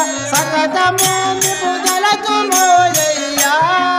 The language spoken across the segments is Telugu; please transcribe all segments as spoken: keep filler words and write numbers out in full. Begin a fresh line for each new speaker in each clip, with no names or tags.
సతతము నిపుదలతుమోయ్యా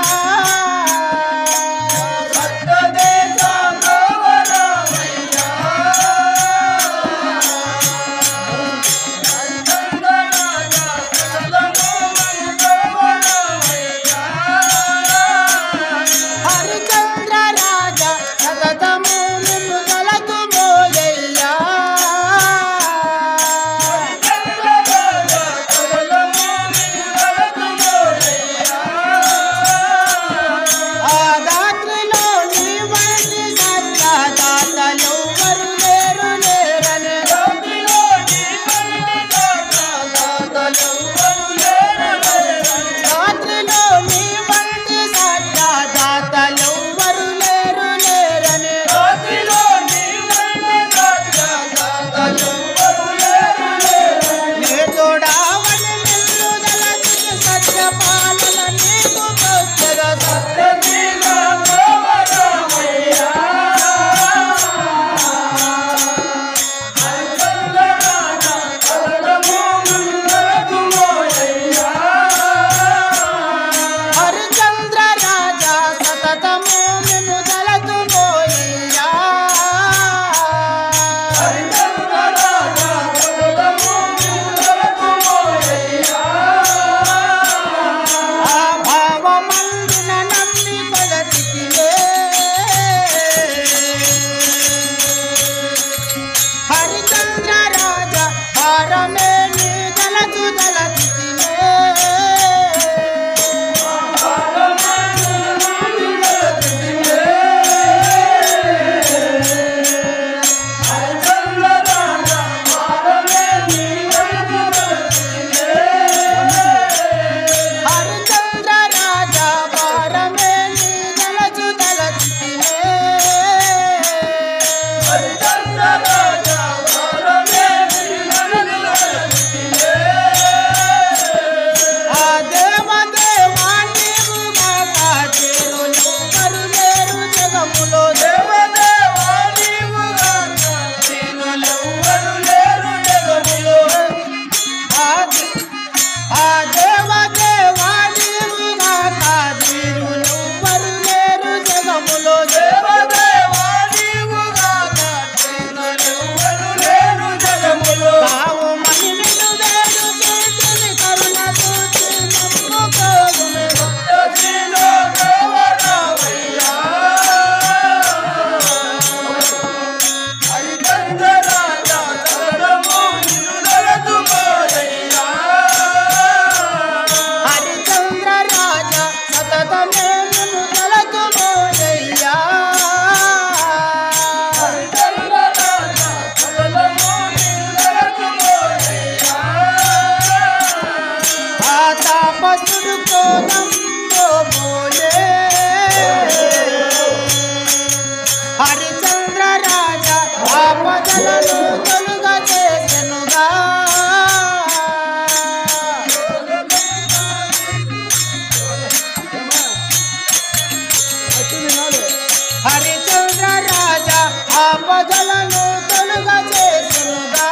హరిచంద్ర రాజా ఆపదలను తొలుగా చేసెనుగా హరిచంద్ర రాజా ఆపదలను తొలుగా చేసెనుగా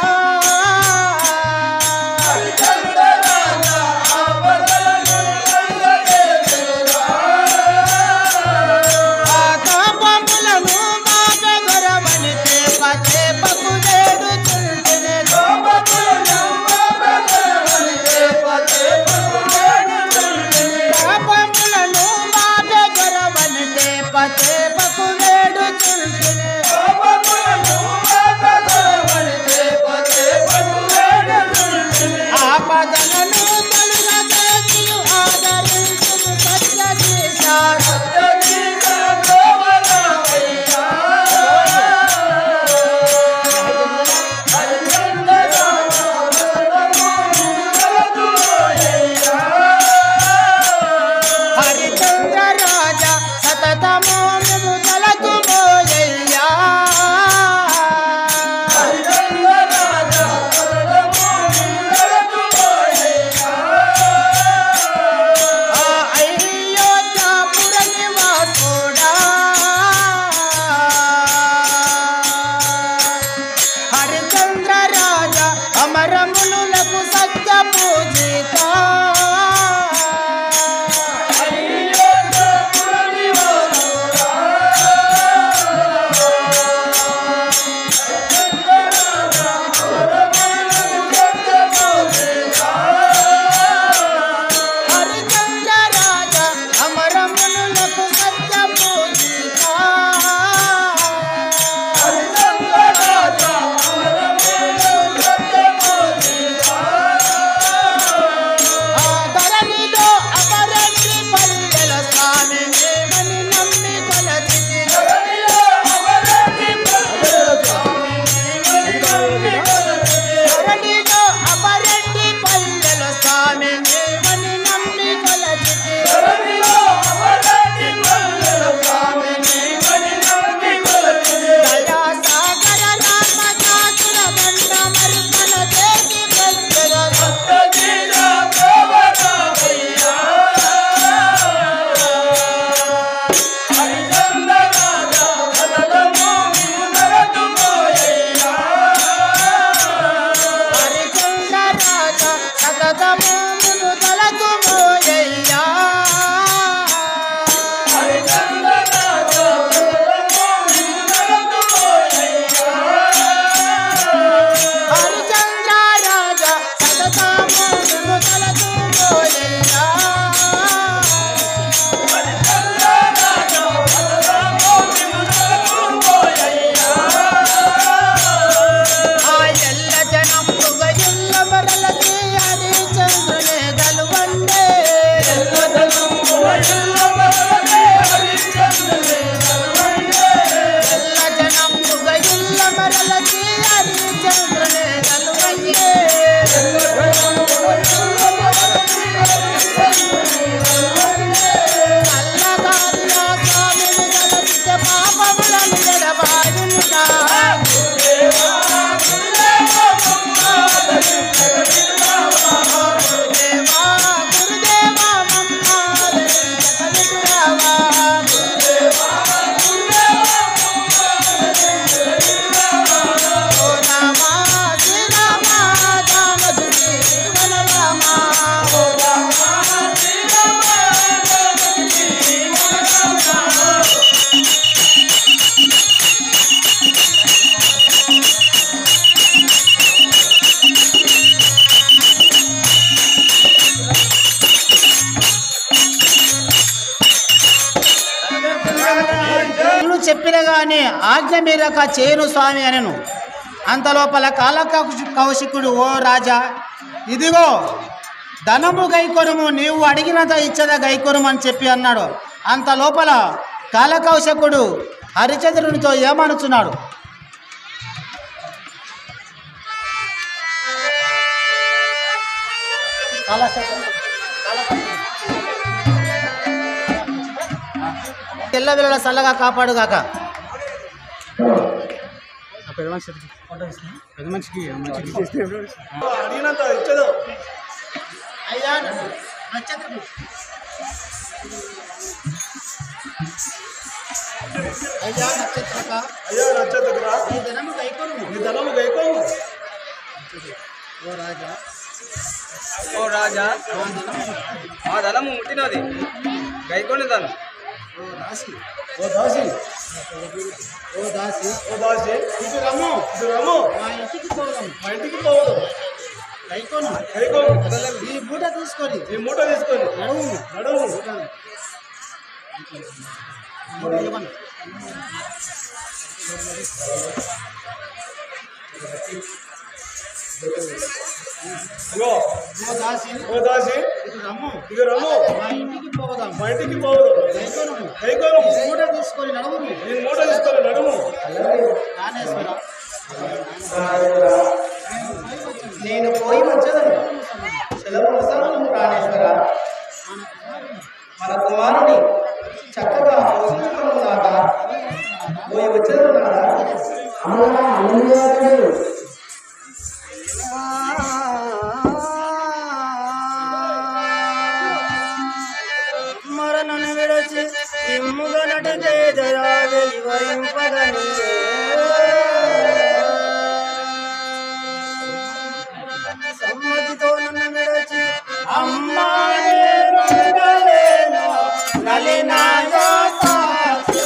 హరిచంద్రుని తలువంటే అల్లగారిలో స్వామిని తలచితే పాపములను ఎడబాయునుగా చెప్పిన గాని ఆజ్ఞ మీరక చేను స్వామి అనను. అంతలోపల కాల కౌశికుడు, ఓ రాజా, ఇదిగో ధనము గైకొనుము, నీవు అడిగినంత ఇచ్చద గైకొనుము అని చెప్పి అన్నాడు. అంత లోపల కాలకౌశకుడు హరిచంద్రునితో ఏమనుచున్నాడు? తెల్లవిల్ల చల్లగా కాపాడుగాక. అయ్యా అయ్యా నక్షత్రక
అయ్యా నక్షత్రక
నీ ధనము గైకొనుము
నీ ధనము గైకొనుము.
ఓ రాజా
ఓ రాజా మా ధనము ముట్టినది గైకొని ధనం.
ఓ దాసి
ఓ దాసి
ఓ దాసి
ఓ దాసి
ఇది రమ్ము
ఇది రమ్ము,
మా ఇంటికి పోదాం,
మా ఇంటికి పోవదు.
గైకొను
గైకొను
ఈ మూట తీసుకొని
ఈ మూట తీసుకొని
నడువు
నడువు. ఇగో
ఓ దాసి
ఓ దాసి
ఇది రమ్ము
ఇది రమ్ము,
మా ఇంటికి పోదాం,
మా ఇంటికి పోవదు.
గైకొను
గైకొను
ఈ మూట తీసుకొని నడువు.
ఈ మూట తీసుకొని నడుము.
నానేశ్వర
నేను పోయి వచ్చేదను. సెలవు ప్రాణేశ్వర, మన కుమారుని చక్కగా పోషించుకున్నాక పోయి వచ్చేదను నాదా.
మరణను విడచి ఇమ్ముగా నటితే దయావే వివరింపగని సమ్మతితో నన్ను విడచి అమ్మా నేను ఉండలేను, నలినాయో సాక్షి.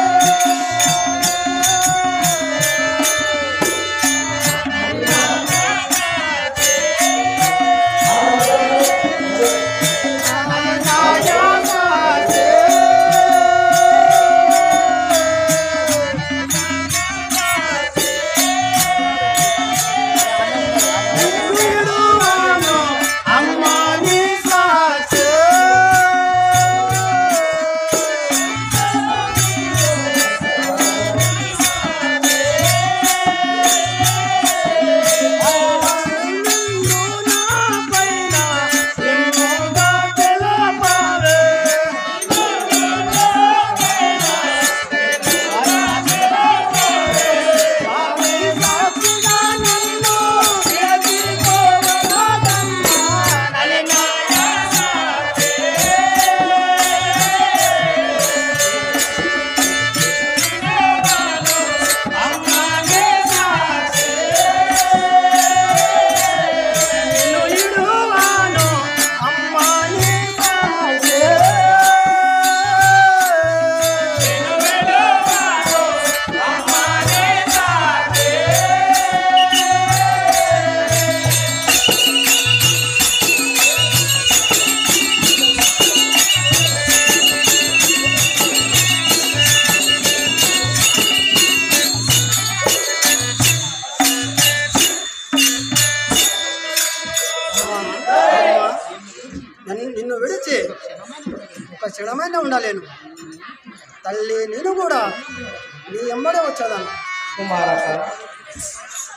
నిన్ను విడిచి ఒక క్షణమైన ఉండలేను తల్లి. నేను కూడా నీ ఎంబడే వచ్చేదాన్ని.
కుమారక,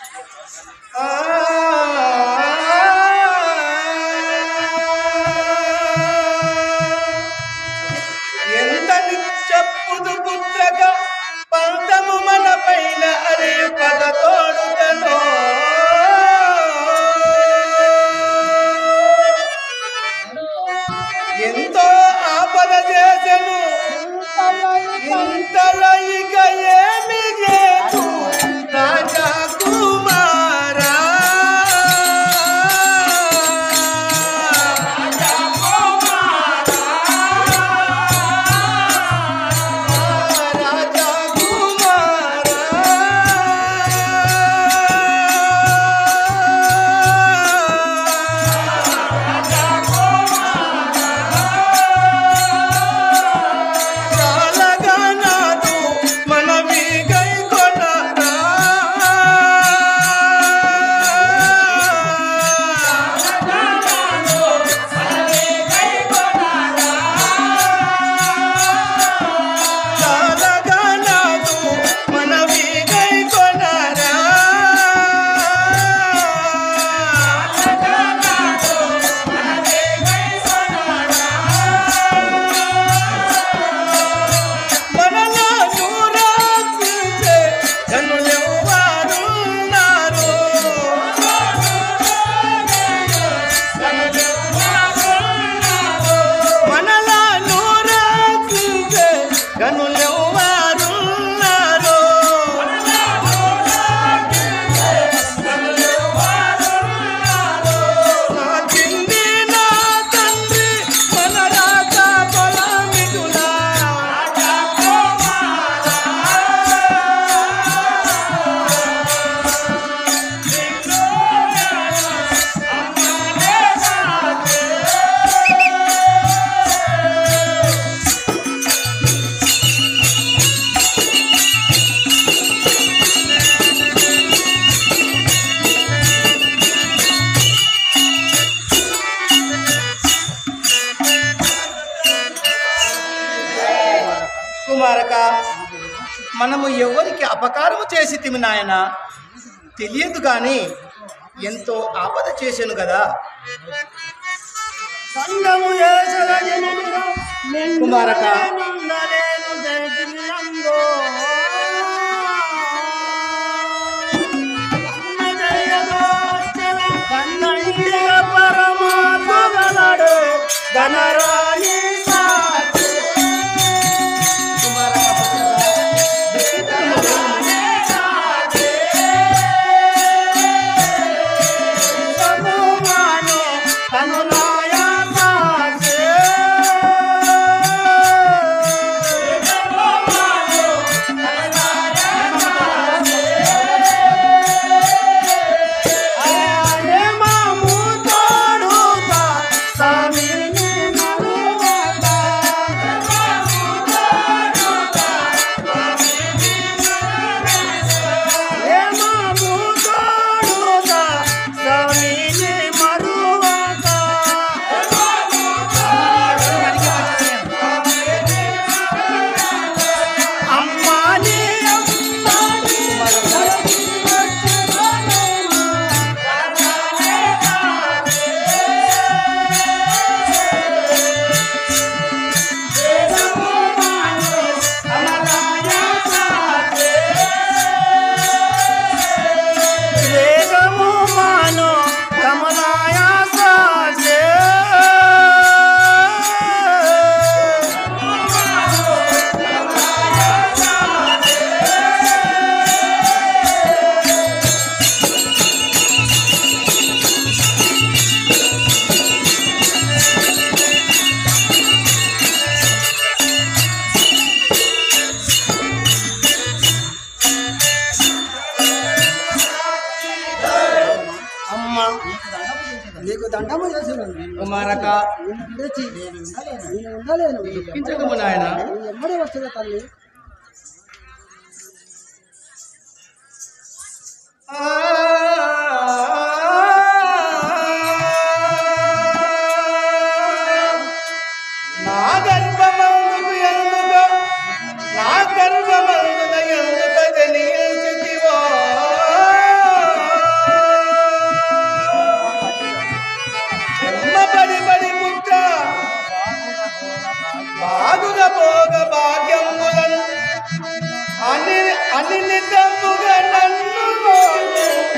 మనము ఎవరికి అపకారము చేసి తిమి నాయన తెలియదు కానీ ఎంతో ఆపద చేశాను కదా. కుమారక
ధనరాణి
నీకు దండము చేసిన
కుమారక
నేను ఉండలేను
దుఃఖించకము నాయన.
ఎమ్మడే వచ్చేదా తల్లి?
నా గర్భమందుకు ఎందుకు నా గర్భమందున ఎందుకు జనించితివో జన్మపడి పడి పుట్ట బాగుగా పోగ భాగ్యములను అని అన్ని నిజముగా నన్ను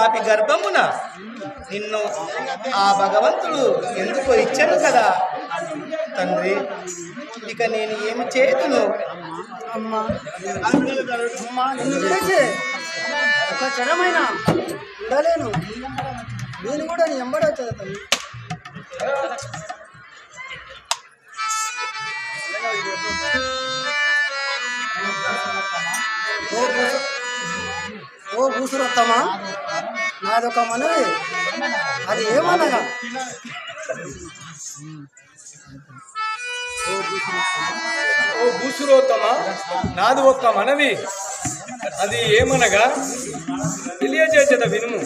పాపి గర్భమున నిన్ను ఆ భగవంతుడు ఎందుకు ఇచ్చాను కదా తండ్రి. ఇక నేను ఏమి చేతును?
అమ్మా అమ్మా నిన్ను విడిచి ఒక క్షణమైన ఉండలేను. నేను కూడా నీ ఎంబడి వచ్చేది తల్లి. ఓ భూసు- ఓ భూసురత్తమా, నాదొక మనవి. అది ఏమనగా
ఓ భూసురోత్తమ, నాది ఒక్క మనవి. అది ఏమనగా తెలియజేసేద వినుము.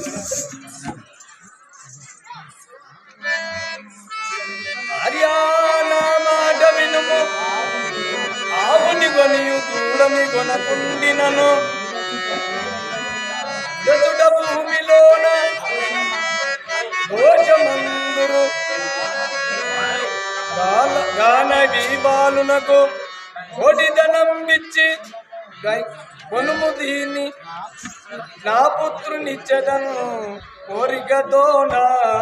హర్యానా మాట వినుము. ఆవుని కొనియు దూడమి కొనకుండినను ఎదుట భూమిలోన దోషమందురు గాన దీపాలునకు కోటి ధనం ఇచ్చి కొనుము దీన్ని నా పుత్రునిచ్చదను కోరికతోనా.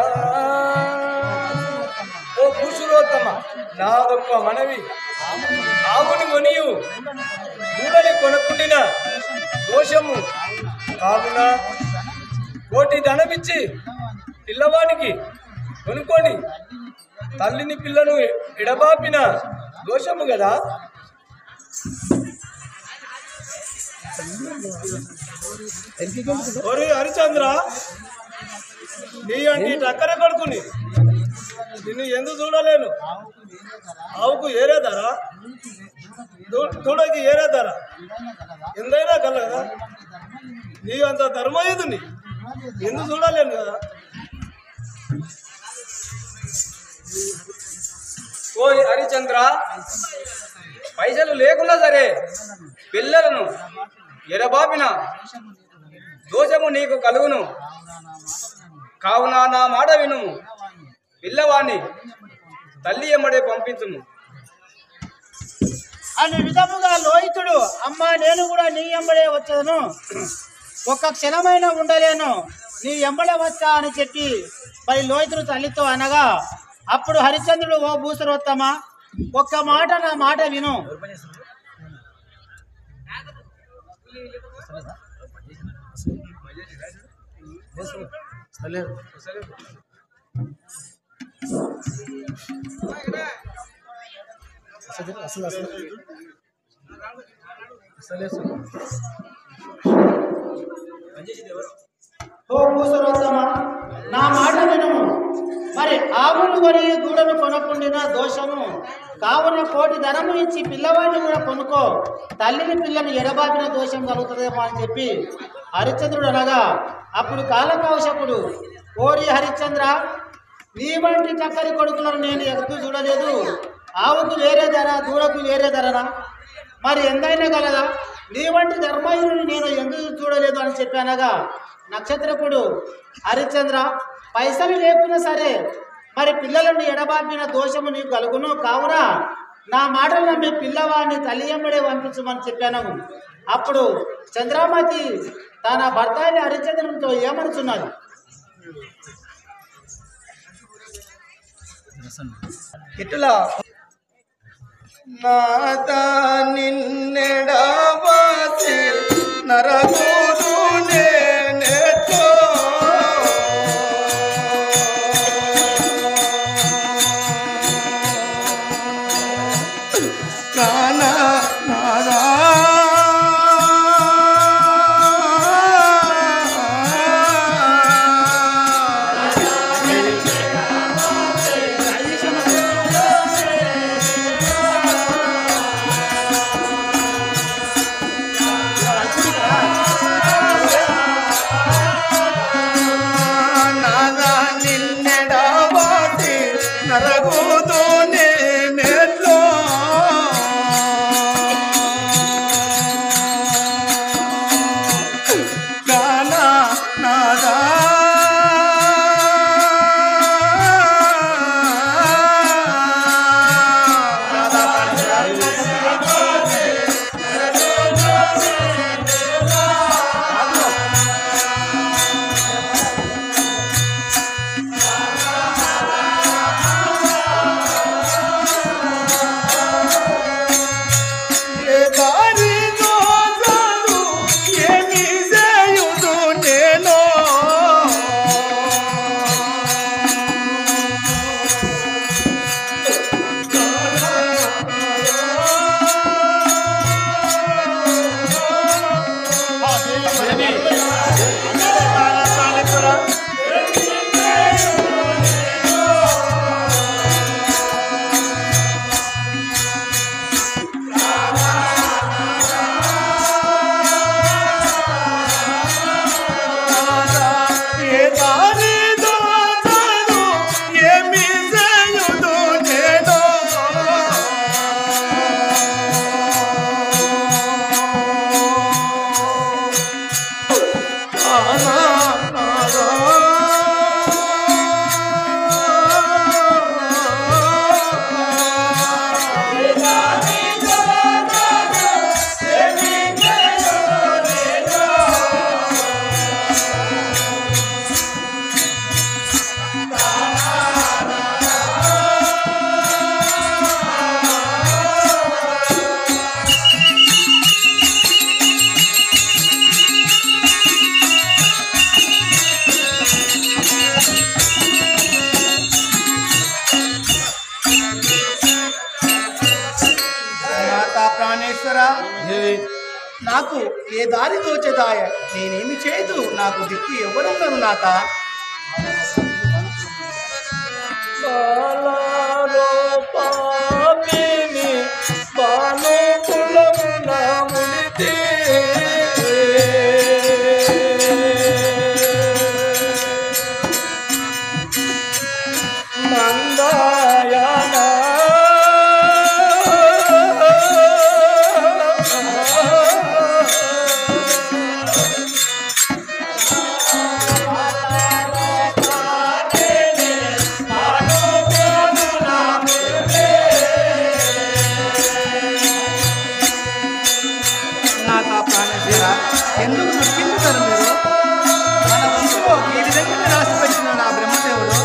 ఓ పురుషోత్తమ, నా ఒక్క మనవి. ఆవుని కొనియు దూడని కొనుక్కుండిన దోషము కావున కోటి ధనమిచ్చి పిల్లవానికి కొనుక్కోండి. తల్లిని పిల్లను ఎడబాపిన దోషము కదా. ఒరే హరిచంద్ర, నీ అంటే టక్కర కొడుకుని నిన్ను ఎందుకు చూడలేను? ఆవుకు ఏరే ధర, దూడకి ఏరే ధర ఎంతైనా కలగదా? నీ అంత ధర్మయుధుని ఎందుకు చూడలేను కదా.
ఓ హరిచంద్ర, పైసలు లేకున్నా సరే పిల్లలను ఎడబాపిన దోషము నీకు కలుగును. కావున నా మాట వినుము. పిల్లవాణ్ణి తల్లి ఎమ్మడే పంపించుము.
అని విధముగా లోహితుడు, అమ్మా నేను కూడా నీ ఎంబడే వచ్చాను, ఒక్క క్షణమైనా ఉండలేను, నీ ఎంబడే వచ్చా అని చెప్పి మరి లోహితుడు తల్లితో అనగా, అప్పుడు హరిశ్చంద్రుడు, ఓ భూసురోత్తమ, ఒక్క మాట నా మాట విను. ఓ భూసురోత్తమ, నా మాట వినుము. మరి ఆవును కొని దూడను కొనకుండిన దోషము కావున కోటి ధనము ఇచ్చి పిల్లవాడిని కూడా కొనుక్కో, తల్లిని పిల్లను ఎడబాపిన దోషం కలుగుతుందేమో అని చెప్పి హరిశ్చంద్రుడు అనగా, అప్పుడు కాలకౌశకుడు, ఓరి హరిశ్చంద్ర, నీ వంటి చక్కరి కొడుకులను నేను ఎదుగు చూడలేదు. ఆవుకు వేరే ధర, దూడకు వేరే ధరనా? మరి ఎంతైనా కలదా? నీ వంటి ధర్మయుని నేను ఎందుకు చూడలేదు అని చెప్పానగా, నక్షత్రకుడు, హరిశ్చంద్ర, పైసలు లేకున్నా సరే మరి పిల్లలను ఎడబాపిన దోషము నీకు కలుగును. కావున నా మాటలు నమ్మి పిల్లవాడిని తల్లి ఎంబడే పంపించమని చెప్పాను. అప్పుడు చంద్రమతి తన భర్త అయిన హరిశ్చంద్రునితో ఏమనుచున్నది?
ఇట్లా నాత నిన్నెడబాసి నరకుడు నేనెతో నానా నానా
ఆ
ప్రాణేశ్వర, నాకు ఏ దారి తోచేదాయ, నేనేమి చేయదు, నాకు దిక్కు ఎవరున్నారు నాక? ఎందుకు దుఃఖించుతారు మీరు? మన వంశంలో ఈ విధంగా రాసి పెట్టిన నా బ్రహ్మదేవుడు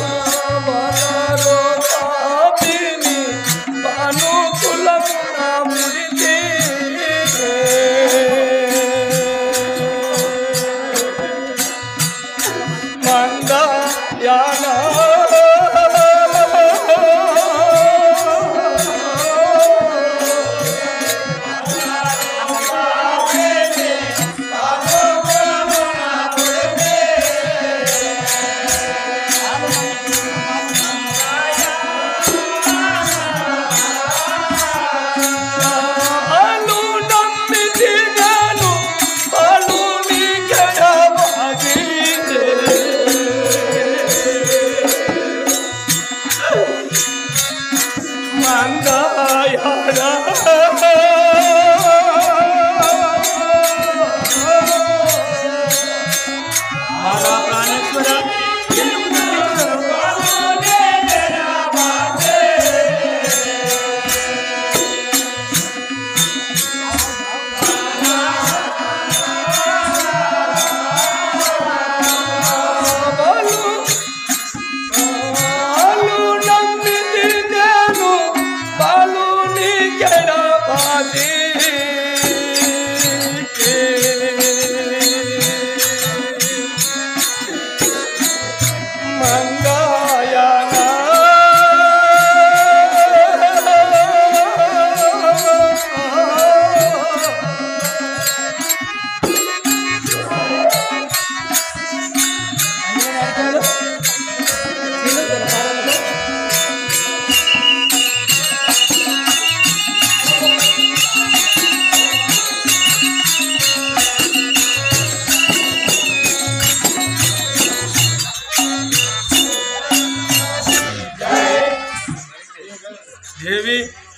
దేవి,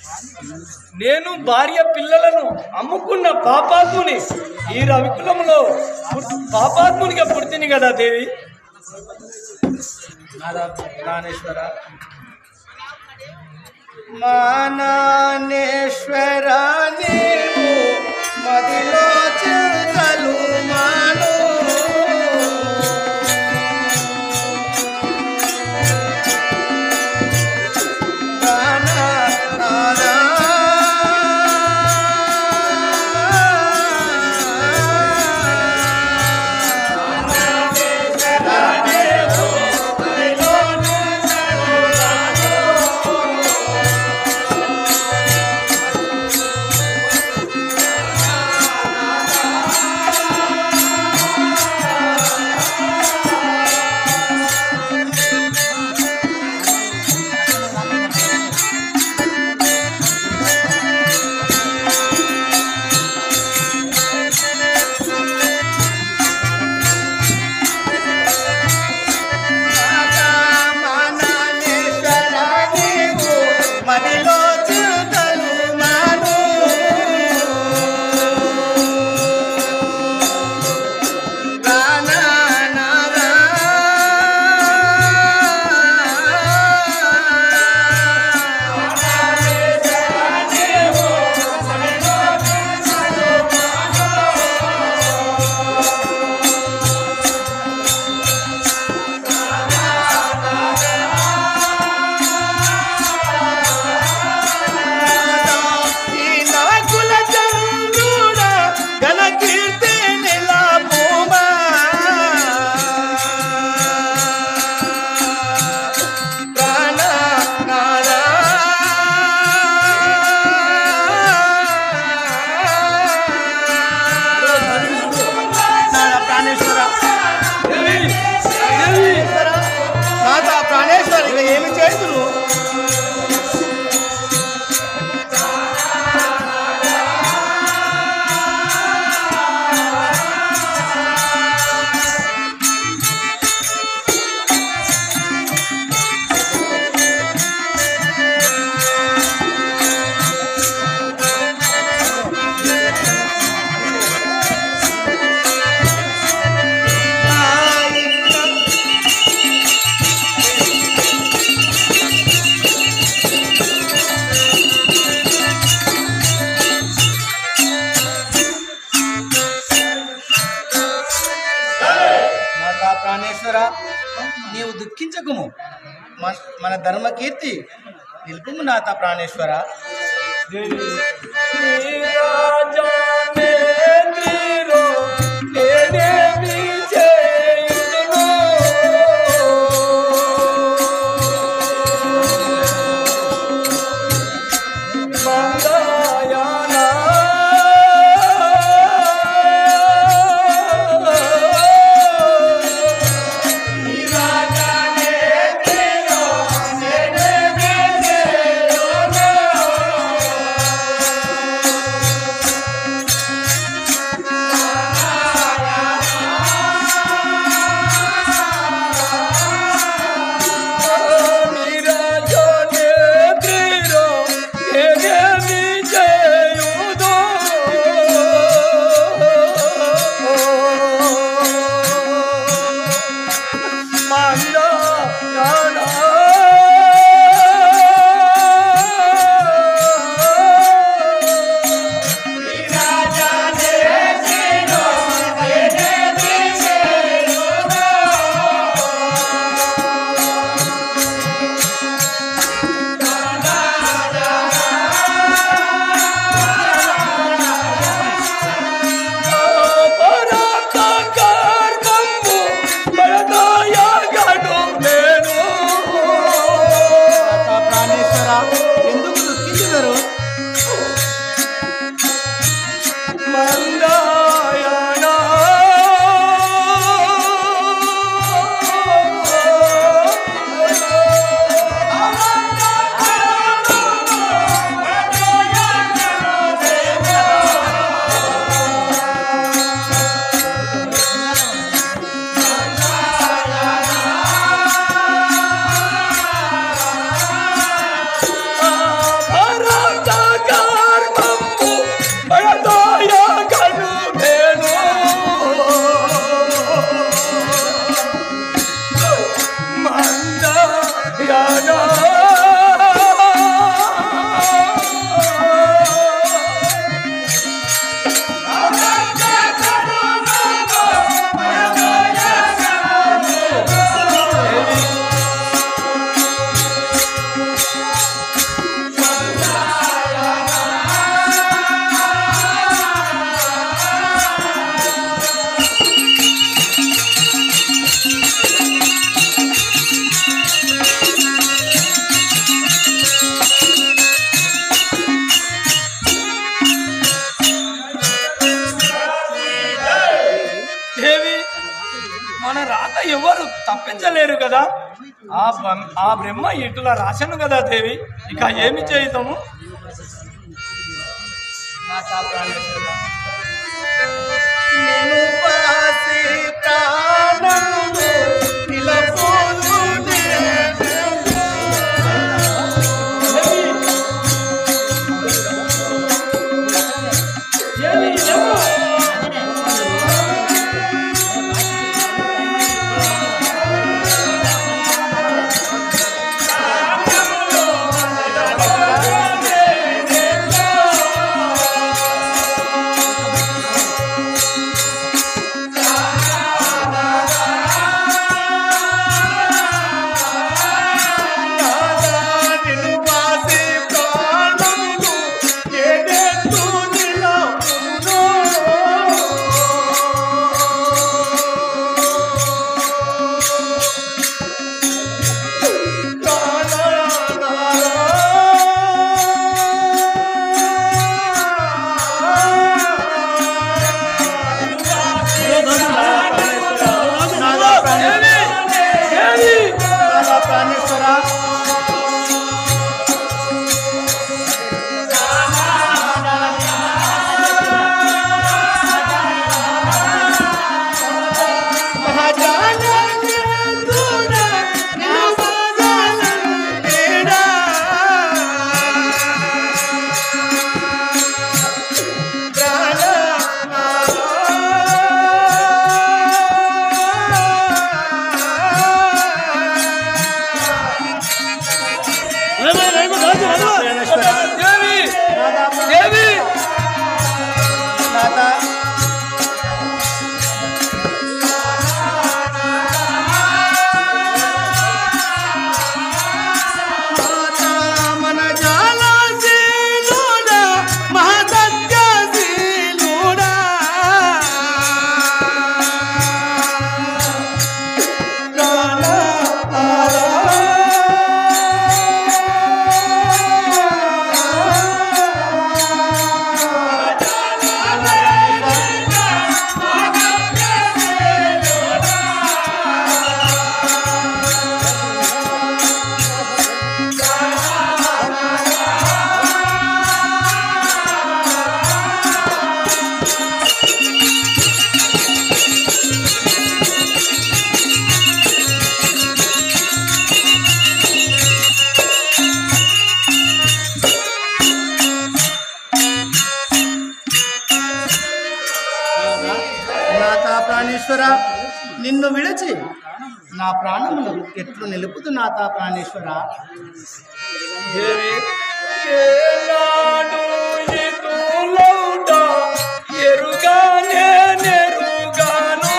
నేను భార్య పిల్లలను అమ్ముకున్న పాపాత్ముని ఈ రవికులంలో పాపాత్మునిగా పుట్టింది కదా దేవి.
ప్రాణేశ్వర, మానానేశ్వర నీవు మదిలో చింతలు మాను, ఏమి చేతును? ప్రాణేశ్వర, నీవు దుఃఖించకుము. మన ధర్మ కీర్తి నిలుపుము నాథ ప్రాణేశ్వర. ఎవరు తప్పించలేరు కదా. ఆ ఆ బ్రహ్మ ఇటులా రాశాను కదా దేవి, ఇక ఏమి చేయుతాము?
Ah
నిన్ను విడిచి నా ప్రాణములు ఎట్లు నిలుపుతున్నా ప్రాణేశ్వర.
దేవి ఏనాడు ఇటులౌట ఎరుగానే నెరుగాను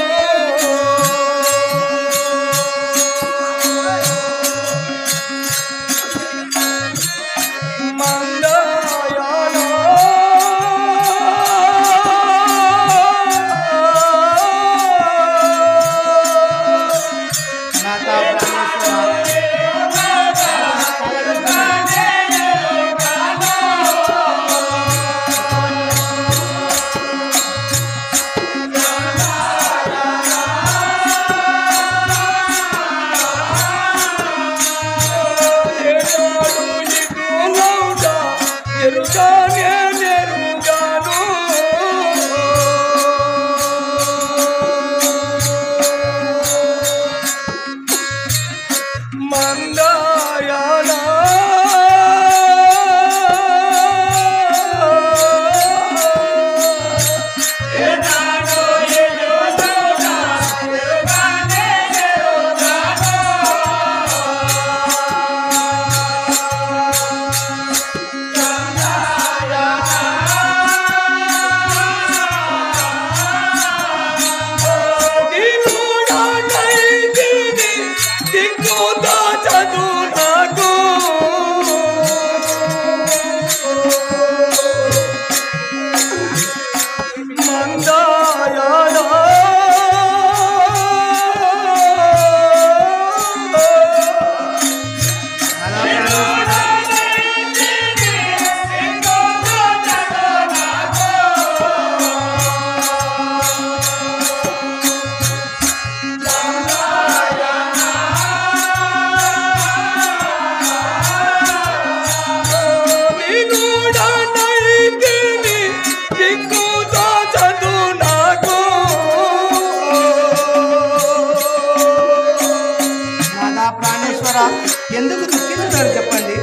ఎందుకు దుఃఖిస్తున్నారు చెప్పండి.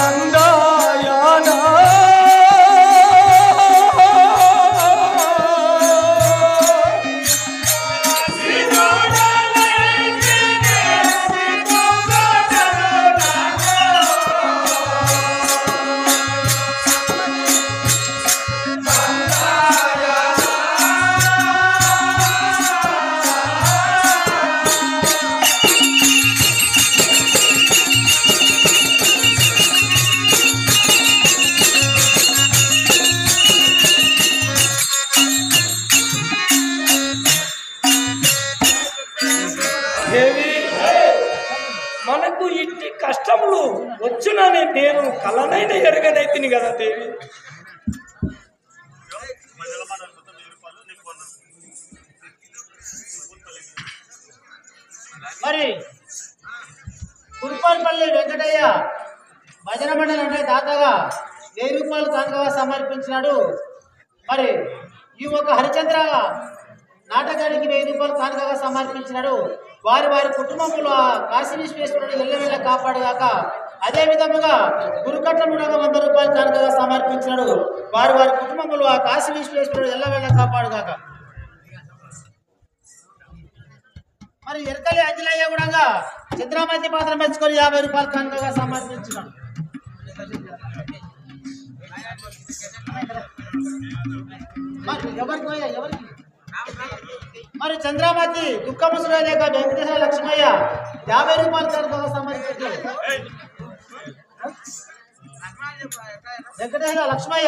మందాయానా మనకు ఇట్టి కష్టములు వచ్చునని నేను కలనైనా ఎరగనైతిని కదా దేవి.
మరి కుర్పాల్పల్లి వెంకటయ్య భజన మండలి అంటే దాతగా వెయ్యి రూపాయలు కానుకగా సమర్పించినాడు. మరి ఈ ఒక హరిచంద్ర నాటకానికి వెయ్యి రూపాయలు కానుకగా సమర్పించినాడు. వారి వారి కుటుంబంలో కాశీ విశ్వేశ్వరుడు ఎల్లవెల్ల కాపాడుగాక. అదే విధముగా గురుకట్టముడగా వంద రూపాయలు కానుకగా సమర్పించినాడు. వారి వారి కుటుంబంలో ఆ కాశీ విశ్వేశ్వరుడు ఎల్లవెల్ల కాపాడుగాక. మరి ఎరకలి అంజలయ్య కూడా చంద్రమతి పాత్ర మెచ్చుకొని యాభై రూపాయలు కానుకగా సమర్పించినాడు. మరి ఎవరికి ఎవరికి మరి చంద్రమతి దుఃఖముసులో లేక వెంకటేశ్వర లక్ష్మయ్య యాభై రూపాయలు కానుకగా సమర్పించాడు. వెంకటేశ్వర లక్ష్మయ్య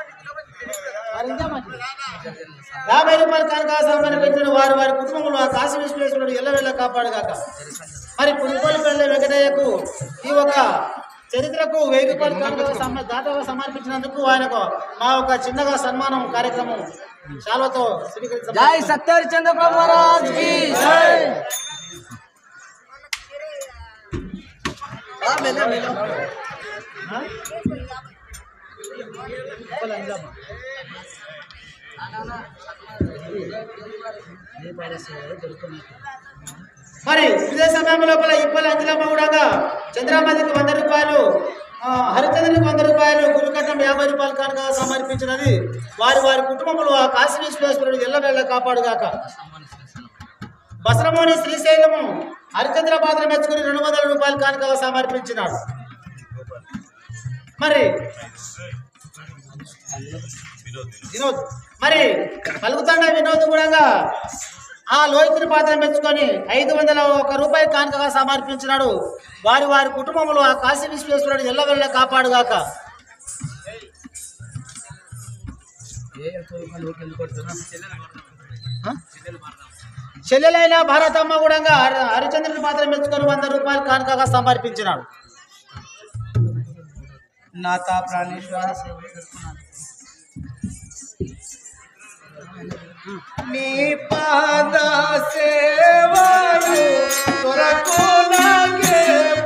యాభై రూపాయలు కానుకగా సమర్పించిన వారు వారి కుటుంబంలో ఆ కాశీ విశ్వేశ్వరుడు ఎల్లవెల్ల కాపాడుగాక. మరి పులిపల్లి వెంకటయ్యకు ఈ ఒక చరిత్రకు వెయ్యి రూపాయలు కానుకగా సమ దాతగా సమర్పించినందుకు ఆయనకు మా ఒక చిన్నగా సన్మానం కార్యక్రమం చాలాతో స్వీకరించారు.
జై సత్యహరిచంద్ర ప్రభు మహారాజ్ కి జై.
మరి ఇదే సమయం లోపల ఇప్పల అంజలమ్మ కూడా చంద్రమతికి వంద రూపాయలు, హరిచంద్రునికి వంద రూపాయలు, గురుకట్టం యాభై రూపాయలు కానుకగా సమర్పించినది. వారి వారి కుటుంబంలో ఆ కాశీ విశ్వేశ్వరుడు ఎల్లవెల్ల కాపాడుగాక. బసరమోని శ్రీశైలము హరిచంద్ర పాత్ర మెచ్చుకుని రెండు వందల రూపాయలు కానుకగా సమర్పించినాడు. మరి వినోద్ మరి పలుకుతండ వినోద్ కూడా ఆ లోహితుని పాత్ర మెచ్చుకొని ఐదు వందల ఒక రూపాయి కానుకగా సమర్పించినాడు. వారి వారి కుటుంబంలో ఆ కాశీ విశ్వేశ్వరుడు ఎల్లవెల్ల కాపాడుగాక. చెల్లెలైన భారతమ్మ కూడా హరిచంద్రుని పాత్ర మెచ్చుకొని వంద రూపాయలు కానుకగా సమర్పించినాడు.
నాథా ప్రాణేశ్వర నీ పాద సేవలు కొరకు నాకే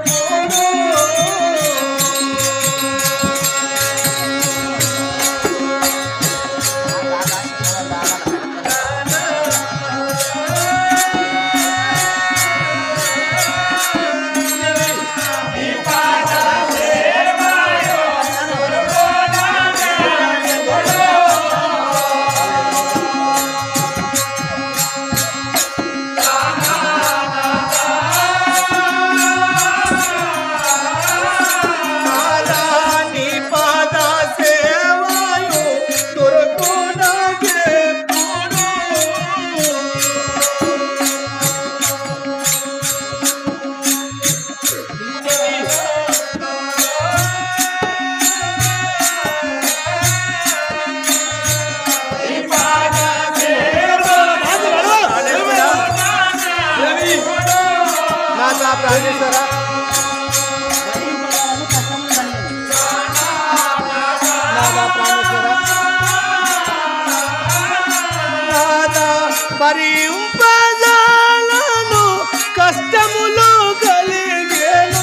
మరి ఉపజాలను కష్టములు కలిగేను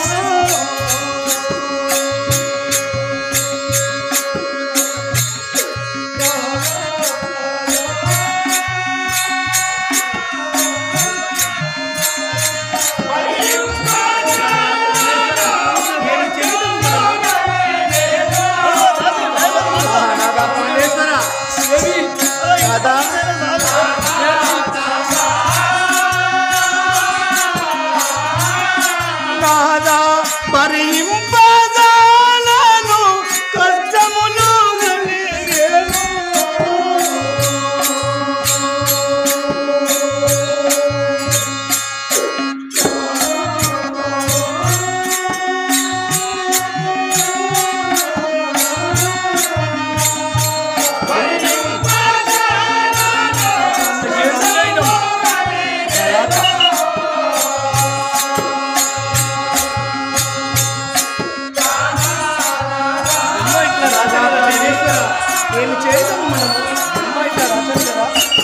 భరింపజాలను కష్టములు కలిగేను ఏమి చేద్దాం మనం అమ్మాయి రాజా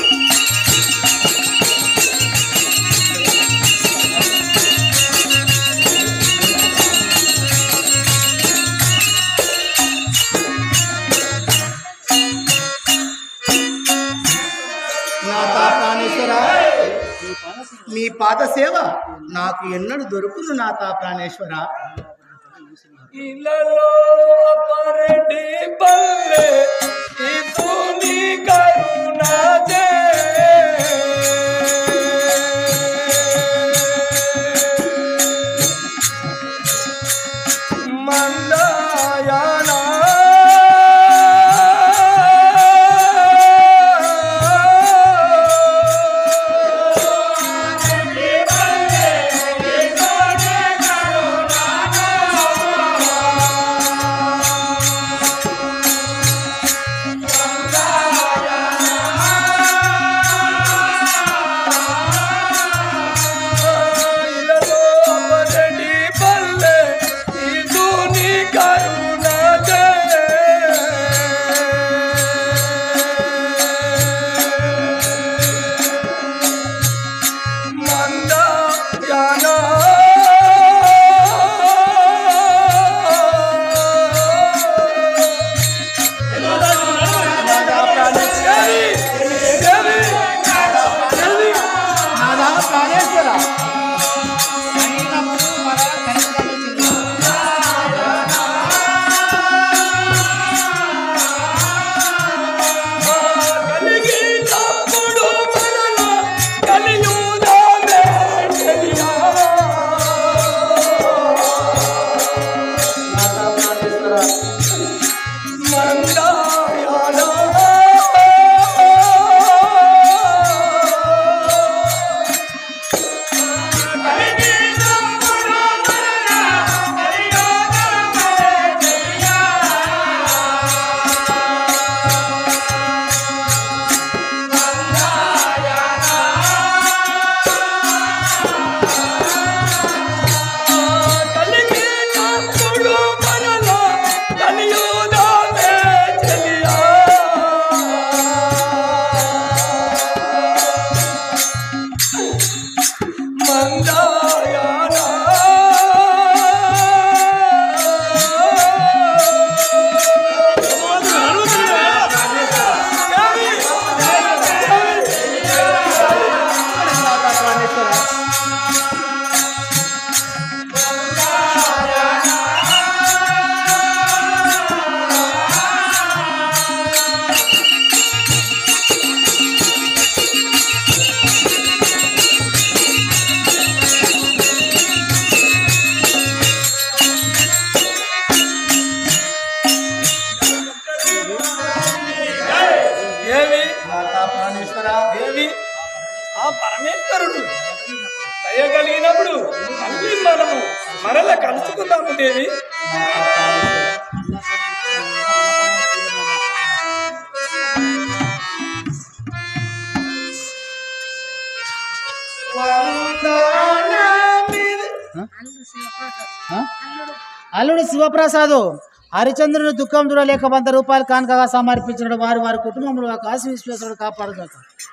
నాథా ప్రాణేశ్వర మీ పాద సేవ నాకు ఎన్నడూ దొరుకును నాథా ప్రాణేశ్వర.
ఇలలో పరడి పల్లె ఇతని కరుణాజే మందయానా
ఆ
మరలా కలుసుకుందాము దేవి.
అల్లుడు శివప్రసాదు హరిచంద్రుని దుఃఖం చూడలేక వంద రూపాయలు కానుకగా సమర్పించిన వారు వారి కుటుంబంలో కాశీ విశ్వేశ్వరుడు కాపాడుతారు.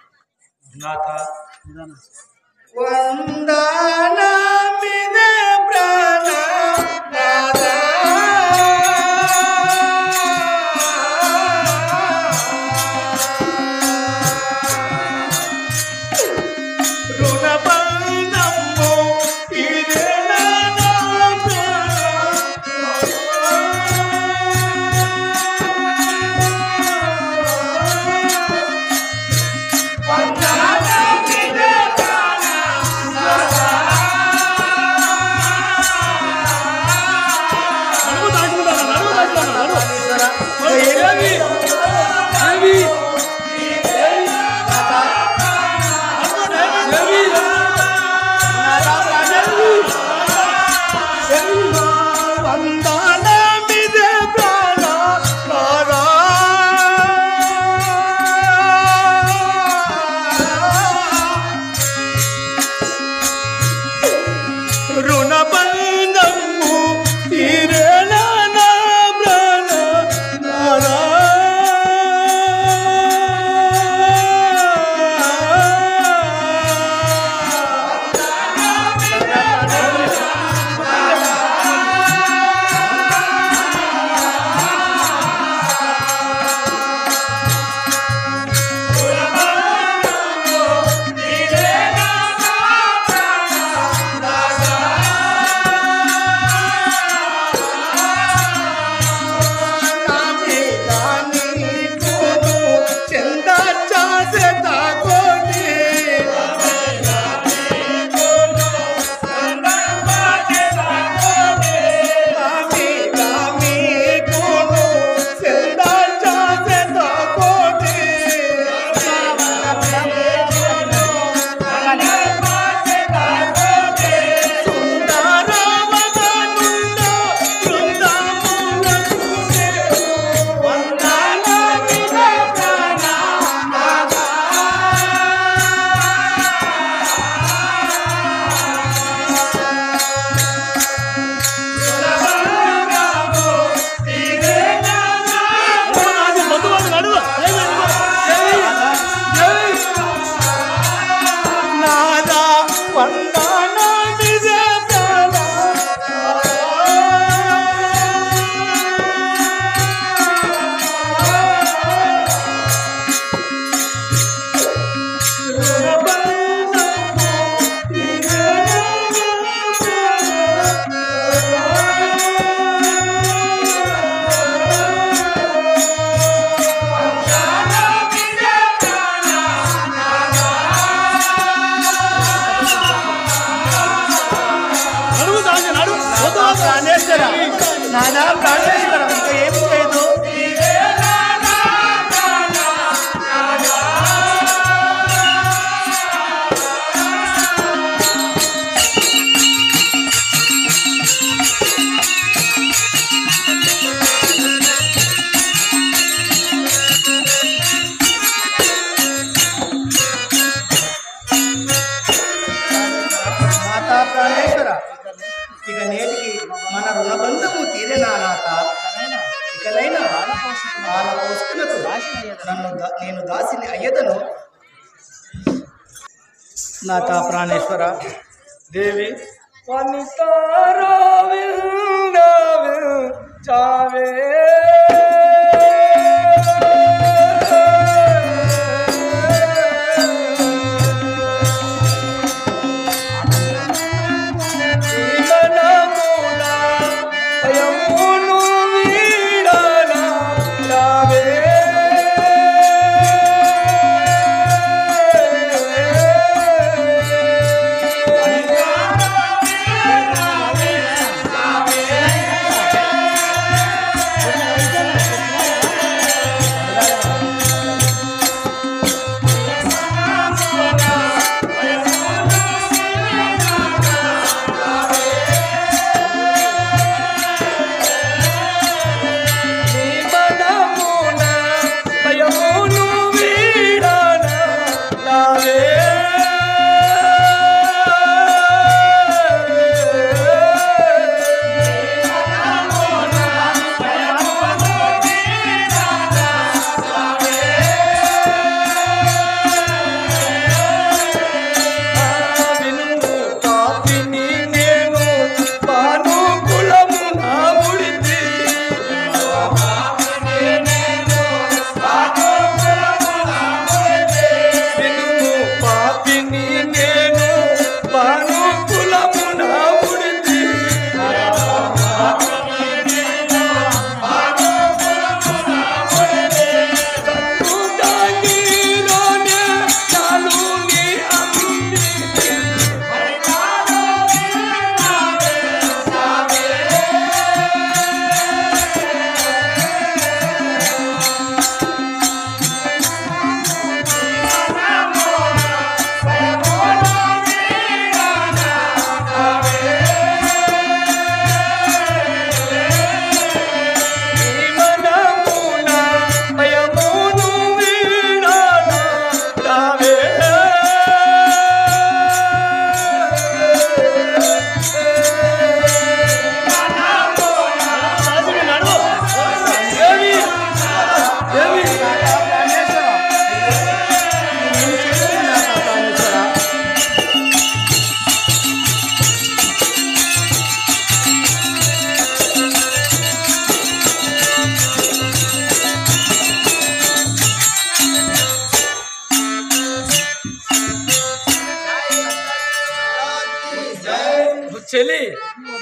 నానా ప్రాణేశ్వర ఇంకా ఏమి చేయదు. మాతా ప్రాణేశ్వర ఇక నేటికి మన రుణబంధము తీరేనా నాథ. ఇకనైనా పాల పోషకులకు నన్ను నేను దాసిని అయ్యదను. నాథ ప్రాణేశ్వర
దేవి వనితారో విందవి చావే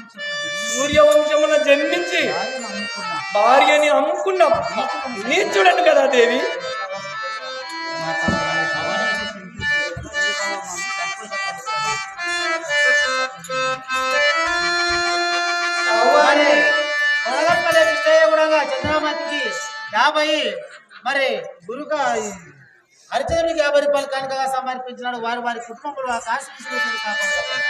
సూర్యవంశమున జన్మించి భార్యని అమ్ముకున్న నీచుడను కదా దేవి.
చంద్రమతికి యాభై మరి గురుగా హరిచంద్రుడికి యాభై రూపాయలు కనుకగా సమర్పించినాడు. వారి వారి కుటుంబంలో ఆ కాశీ విశ్వేశ్వరుడు కాపాడుతారు.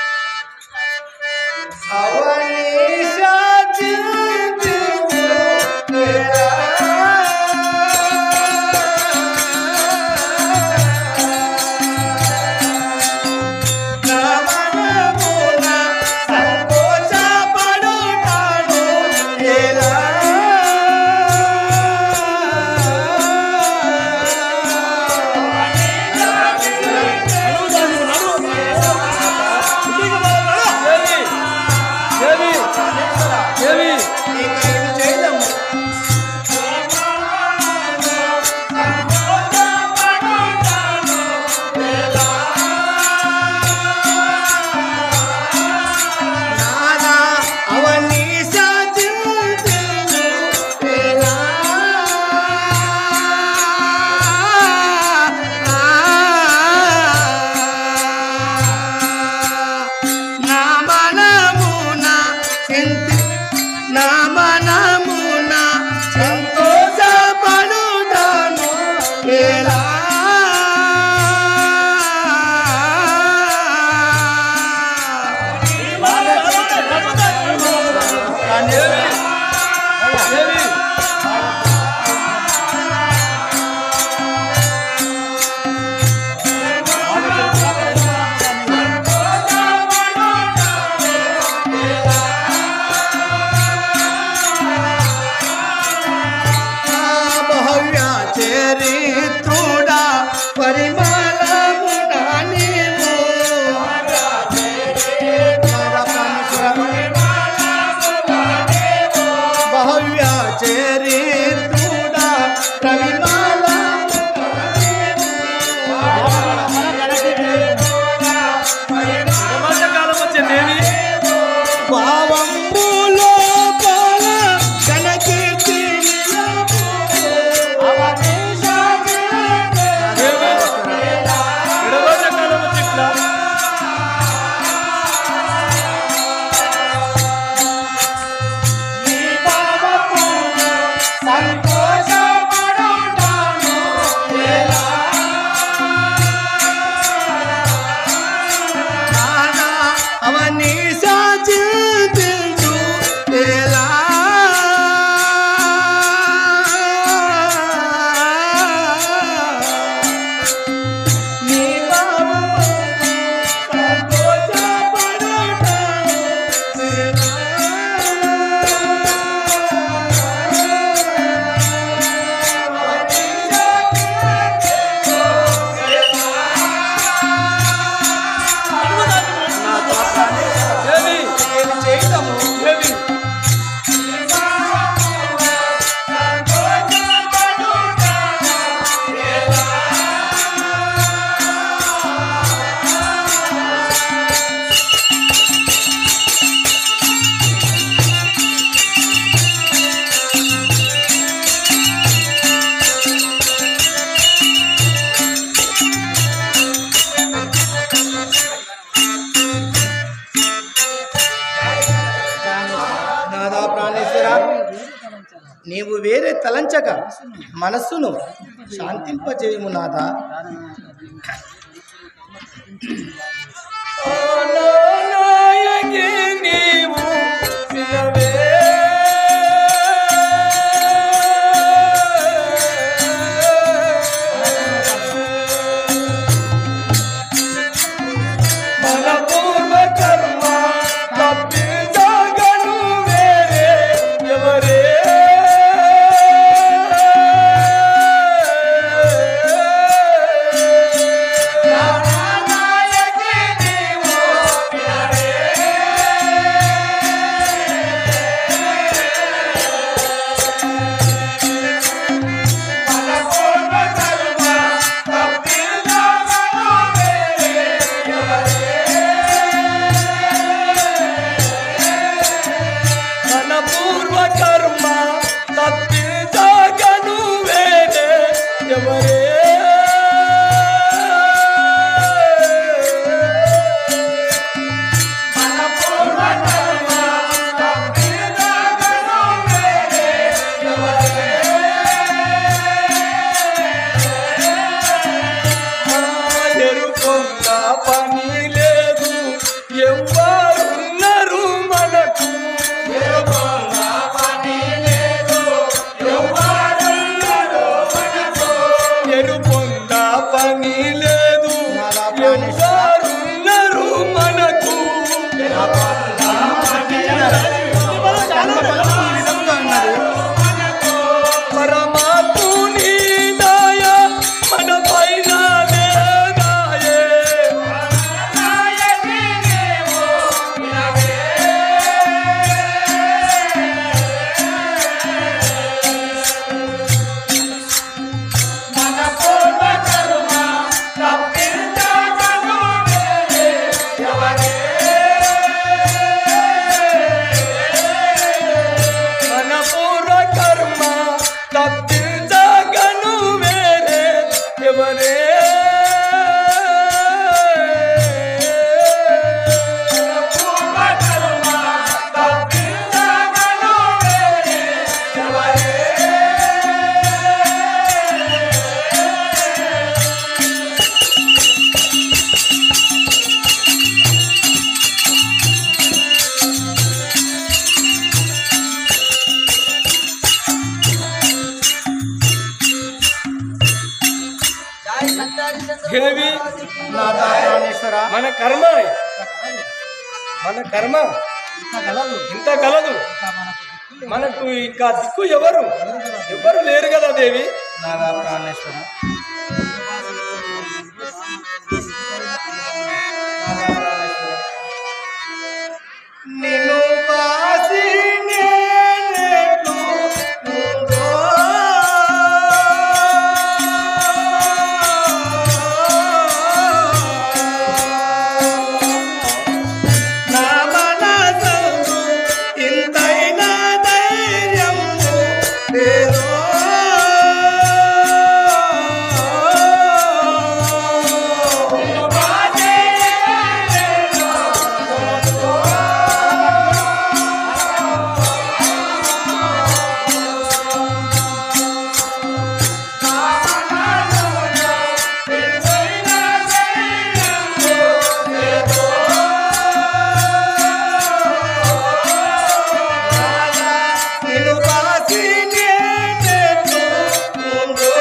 నీవు వేరే తలంచక మనస్సును శాంతింపజేయము నాదా. నా
దేవి
నాదా ప్రాణేశ్వర
మన కర్మ మన కర్మ ఇంత కలదు మనకు ఇంకా దిక్కు ఎవరు ఎవరు లేరు కదా దేవి.
నాదా ప్రాణేశ్వర నిన్ను బాసి నేనెట్లు ఉందో నా మనసందు ఇంతైనా ధైర్యము లేదో నిన్ను బాసి నేనెట్లు ఉందో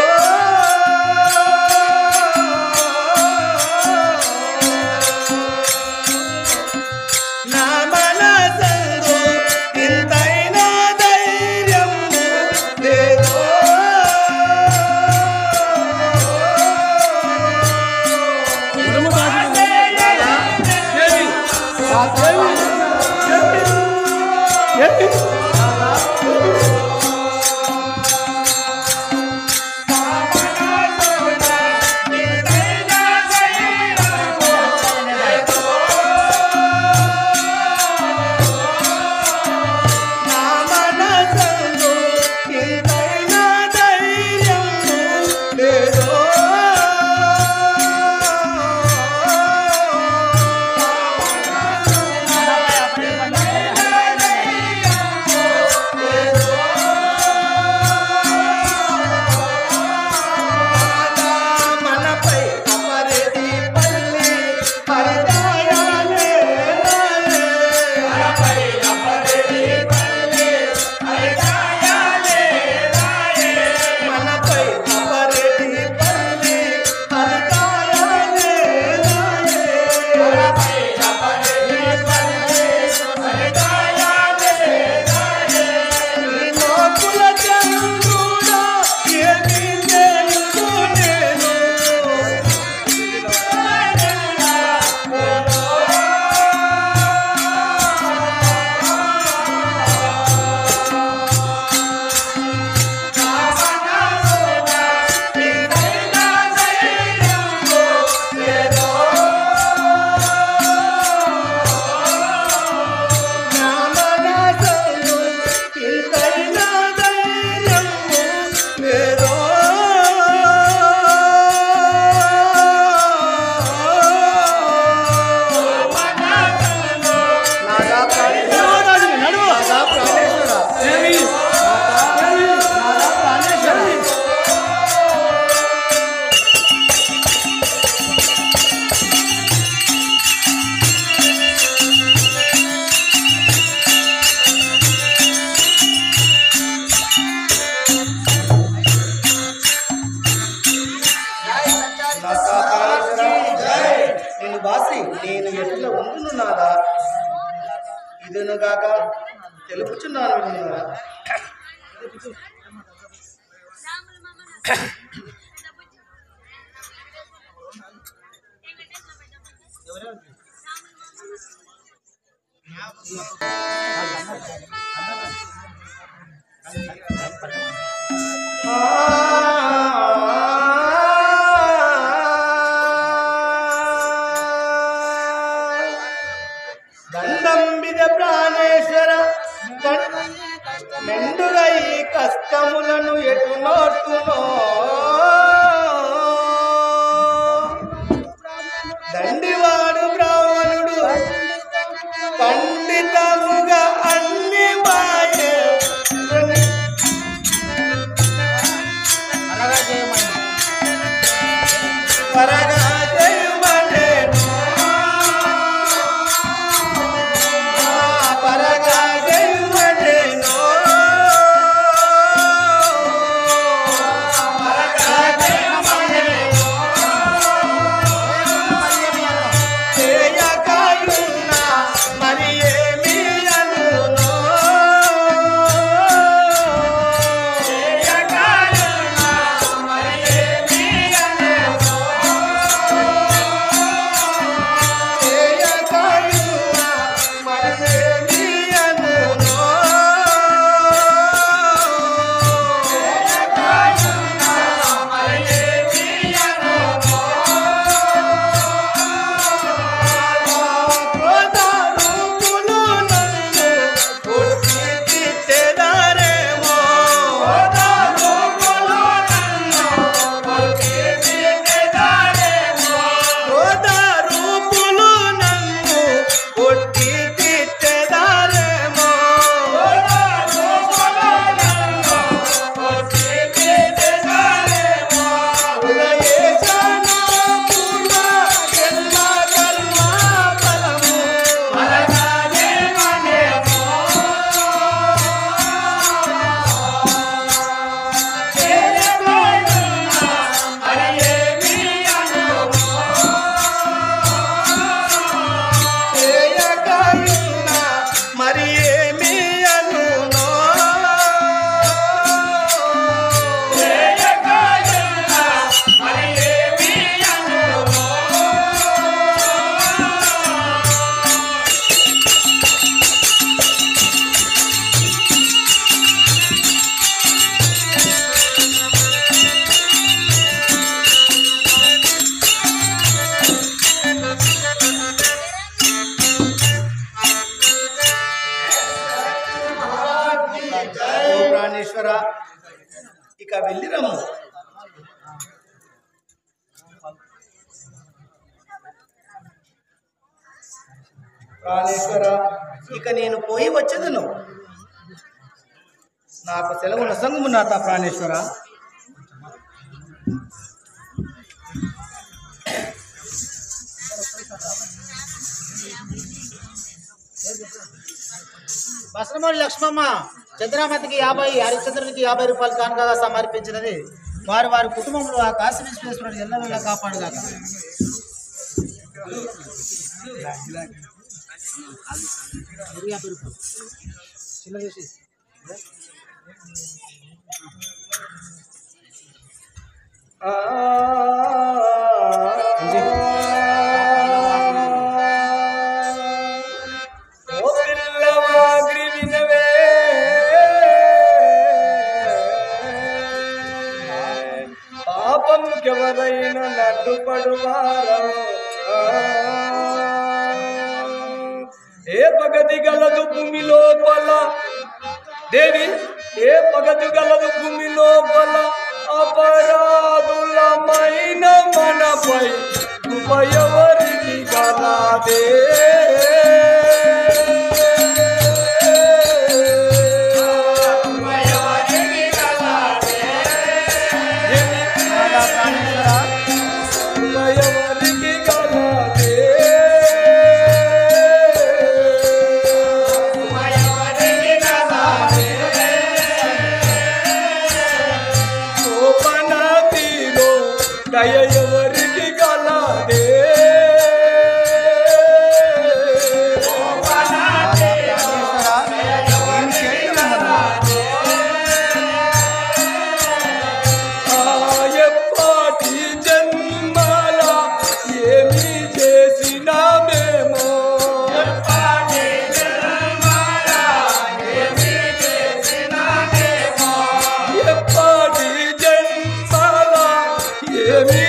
నా మనసందు ఇంతైనా ధైర్యము లేదో నా మనసందు ఇంతైనా ధైర్యము లేదో మనపై అపరిది పల్లి పరిదాయాలే మనపై అపరిది పల్లి పరిదాయాలే మనపై అపరిది పల్లి పరిదాయాలే మనపై అపరిది పల్లి పరిదాయాలే లోకుల చంద్రుడా ఏమి చేయుదు నేను నా మనసందు ఇంతైనా ధైర్యము లేదో నాదా ప్రాణేశ్వర నాదా ప్రాణేశ్వర
దేవి
నాదా ప్రాణేశ్వర నాదా ప్రాణేశ్వర నేను బాసి నేను ఎట్లా ఉంటును నాదా ఇదును గాక తెలుపుచున్నాను వినురా. దండంబిద ప్రాణేశ్వర మెండుగా ఈ కష్టములను ఎటు నోటునో దండివాడు బ్రాహ్మణుడు పండితముగా అన్ని మాయే పరగా చేయమనేను పరగా చేయమనేను ప్రాణేశ్వర ఇక వెళ్ళిరమ్ము. ప్రాణేశ్వర ఇక నేను పోయి వచ్చేదను. నాకు సెలవు నసంగము నాత ప్రాణేశ్వర.
బసరమూడి లక్ష్మమ్మ చంద్రామతికి యాభై హరిచంద్రునికి యాభై రూపాయలు కానుకగా సమర్పించినది. వారు వారి కుటుంబంలో ఆ కాశీ విశ్వేశ్వరుడు ఎల్లవెల్ల కాపాడుగాక. యాభై రూపాయలు చిల్లర వేసి
పాపముకెవరైనా నడ్డుపడువారో ఏ పగతి గలదు భూమి లోపల దేవి, ఏ పగతి గలదు భూమి లోపల అపరాధులమైన మనపై ఉపయవరికి గలదే. ఎవరికి గలదే ఎప్పటి జన్మల ఏమి చేసినా మేము ఎప్పటి జన్మల ఏమి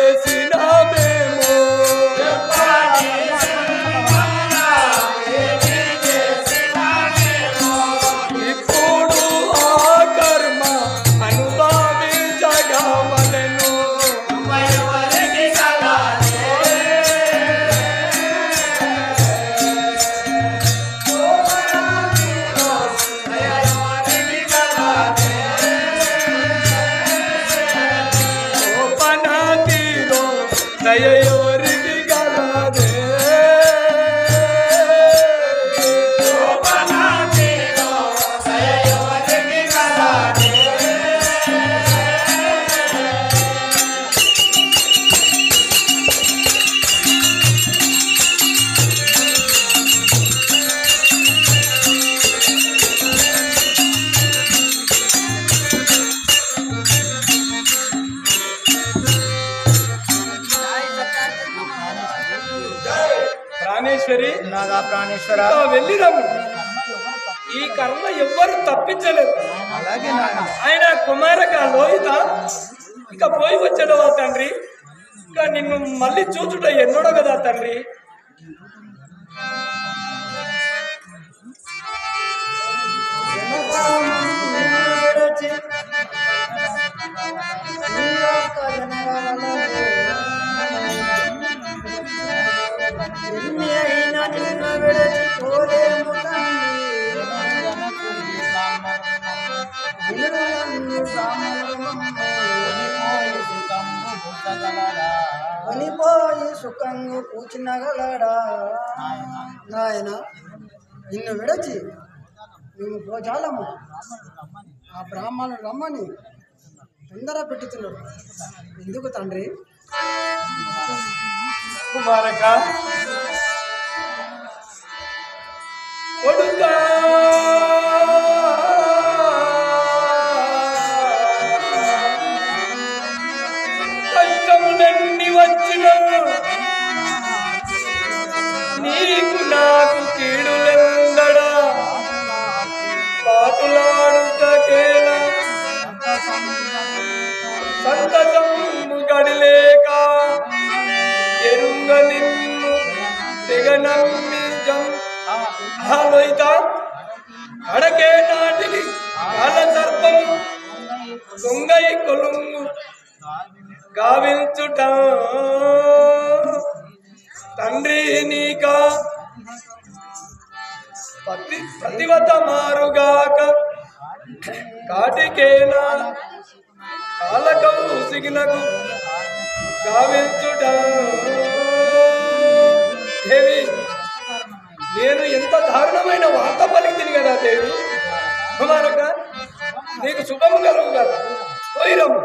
ఎవరికి గలదే ప్రాణేశ్వరి
నాగా ప్రాణేశ్వర
వెళ్ళిరము. ఈ కర్మ ఎవ్వరు తప్పించలేదు.
అలాగే
ఆయన కుమారక లోహిత ఇక పోయి వచ్చేదవా తండ్రి. ఇక నిన్ను మళ్ళీ చూచుట ఎన్నడో కదా తండ్రి.
కొనిపోయి సుఖంగా కూర్చునగలడా నాయన. నిన్ను విడచి మేము భోజాలము ఆ బ్రాహ్మణుడు రమ్మని తొందర పెట్టుతున్నాడు. ఎందుకు తండ్రి?
కుమారక కొడుకా కష్టములన్నీ వచ్చిన నీకు నాకు కీడులెందడా పాటులాడుటకేలా సంతతము గడిలేక ఎరుంగ నిన్ను తెగనమ్మి లోహిత అడకే నాటికి కాల సర్పం దొంగై కొలుంగు గావించుట తండ్రి నీక ప్రతి ప్రతివత మారుగాక కాటికేనా కాలకవు సిగినకు గావించుట దేవి నేను ఎంత దారుణమైన వార్త పలికింది కదా దేవి కుమారక నీకు శుభము కలుగు కదా పోయిరము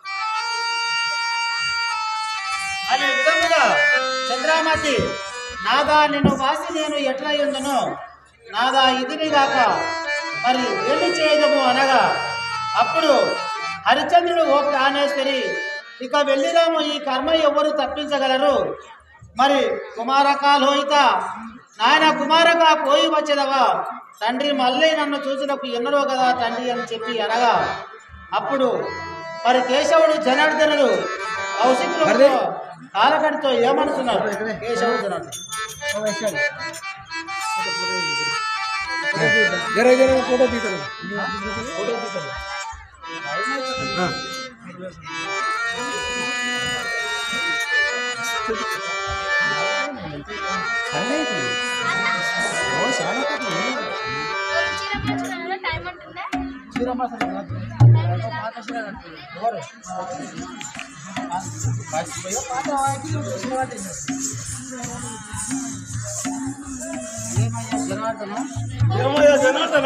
అనే విధముగా చంద్రామతి నాదా నిన్ను వాసి నేను ఎట్లా ఎందును నాదా ఇదిని గాక మరి వెళ్ళి చేయదము అనగా అప్పుడు హరిచంద్రుడు ఓ ప్రాణేశ్వరి ఇక వెళ్ళిరాము ఈ కర్మ ఎవరు తప్పించగలరు మరి కుమారక లోహిత నాయన కుమారక పోయి వచ్చేదవా తండ్రి మళ్ళీ నన్ను చూసినప్పుడు ఎన్నడో కదా తండ్రి అని చెప్పి అనగా అప్పుడు మరి కేశవుడు జనార్దనుడు కౌశికుడు కాలకడితో ఏమనుకున్నారు కేశవుడు జనార్దనుడు
జర జర ఫోటో తీస్తారు ఫోటో తీస్తారు
ఏమయ్యా జనార్దన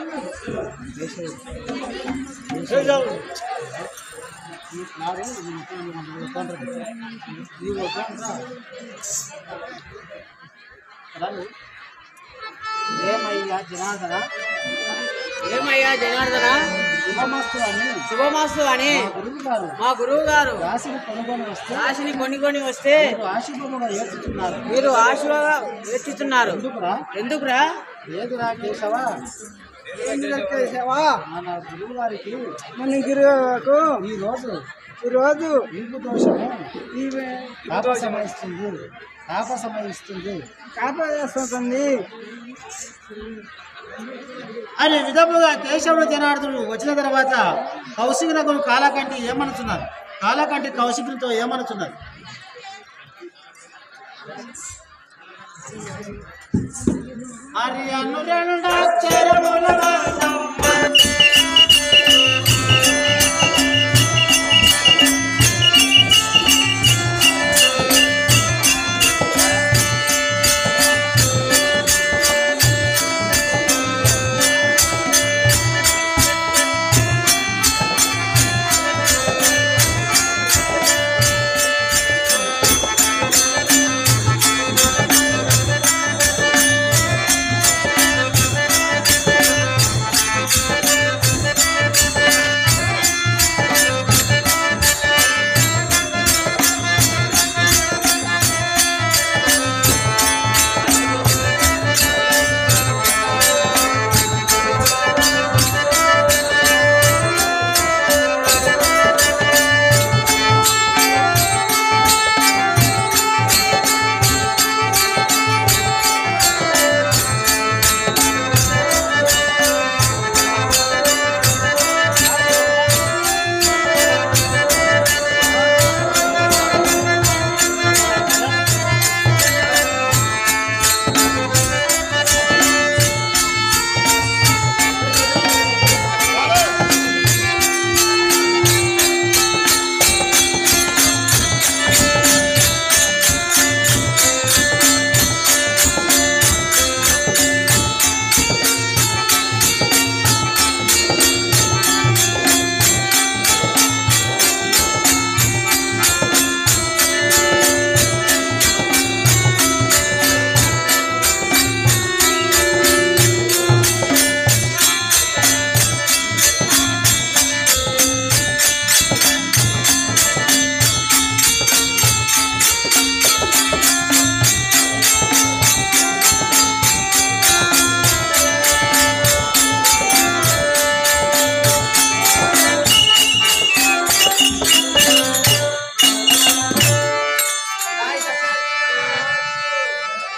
ఏమయ్యా జనార్దన
ఏమయ్యా జనార్దన
శుభమస్తు అని
శుభమాస్తు అని
గురువు గారు
మా గురువు గారు
రాశిని కొనుగోలు వస్తే
రాశిని కొనుక్కొని వస్తే
ఆశీర్వాదంగా ఏర్చుతున్నారు
మీరు ఆశీర్వాద వేచిస్తున్నారు
ఎందుకురా
ఎందుకురా
ఏదురా కేశవా మన గురువు గారికి
మన గురువుకు
ఈ రోజు
ఈ రోజు
ఇంపు దోషము తాపసమయిస్తుంది తాపసమయిస్తుంది
కాపాడేస్తుంది
అనే విధముగా కేశవుడు జనార్దుడు వచ్చిన తర్వాత కౌశికులకు కాలకంటి ఏమనుతున్నారు కాలకంటి కౌశికులతో ఏమనుతున్నారు హరి అను రెండక్షరముల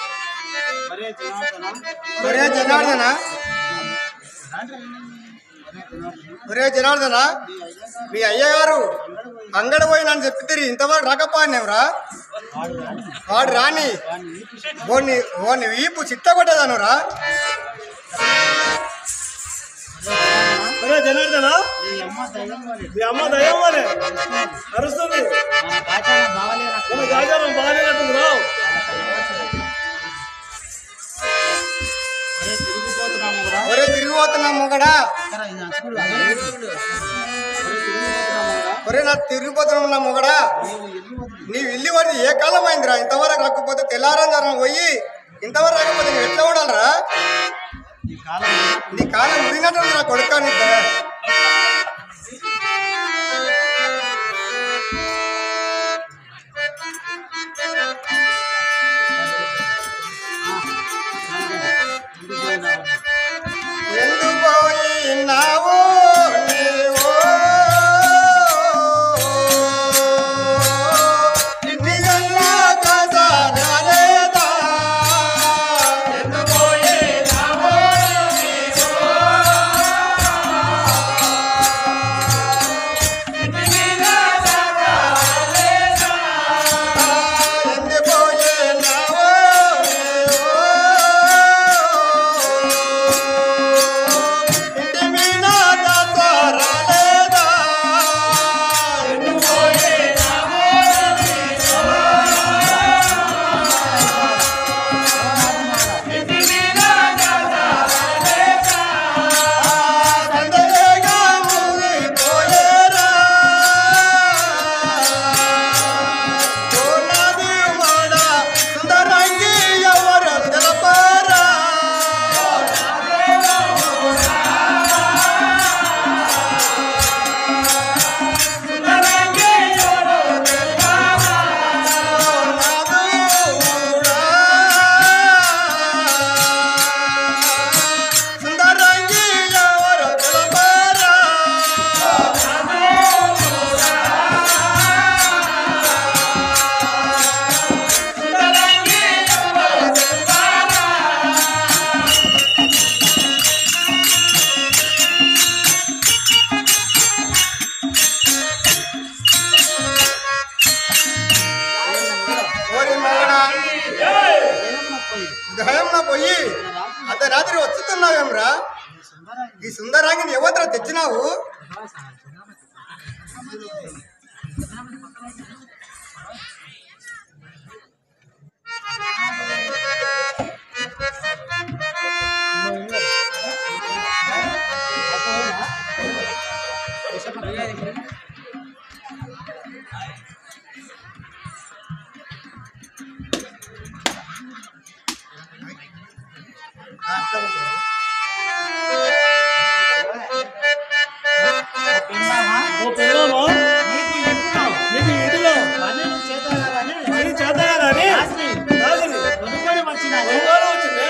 ఒరే జనార్దన ఒరే జనార్దన, మీ అయ్యగారు అంగడి పోయినని చెప్పి తిరిగి ఇంతవరకు రాకపోయినావురా. వాడు రాని ఓని ఓని వీపు చిత్త కొట్టేదానురా.
ఒరే జనార్దన, మీ అమ్మ దయ్యం వలే అరుస్తుంది. మన గాజారం బాగాలేనట్టుంది రావు.
ఒరే తిరిగిపోతున్నా మొగడా, ఒరే నా తిరిగిపోతున్నా మొగడా, నీవు ఇల్లు వరకు ఏ కాలం అయిందిరా? ఇంతవరకు రాకపోతే తెల్లారం పోయి ఇంతవరకు రాకపోతే నువ్వు ఎట్లా ఉండాలరా? నీ కాలం ముడినట్టు నా కొడుకా. నీ ఎందుకు పోయినావు నీవు నిజంగా కదా రాలేదా? ఎందుకు పోయినావు ఎందుకు పోయినావు ఉదయంలో పోయి అర్ధరాత్రి వచ్చుతున్నావేమ్రా? ఈ సుందరాంగిని ఎవరితో తెచ్చినావు?
ఓ పిల్లమా, నీకు ఇంటిలో పని చేతగాలని వచ్చింది.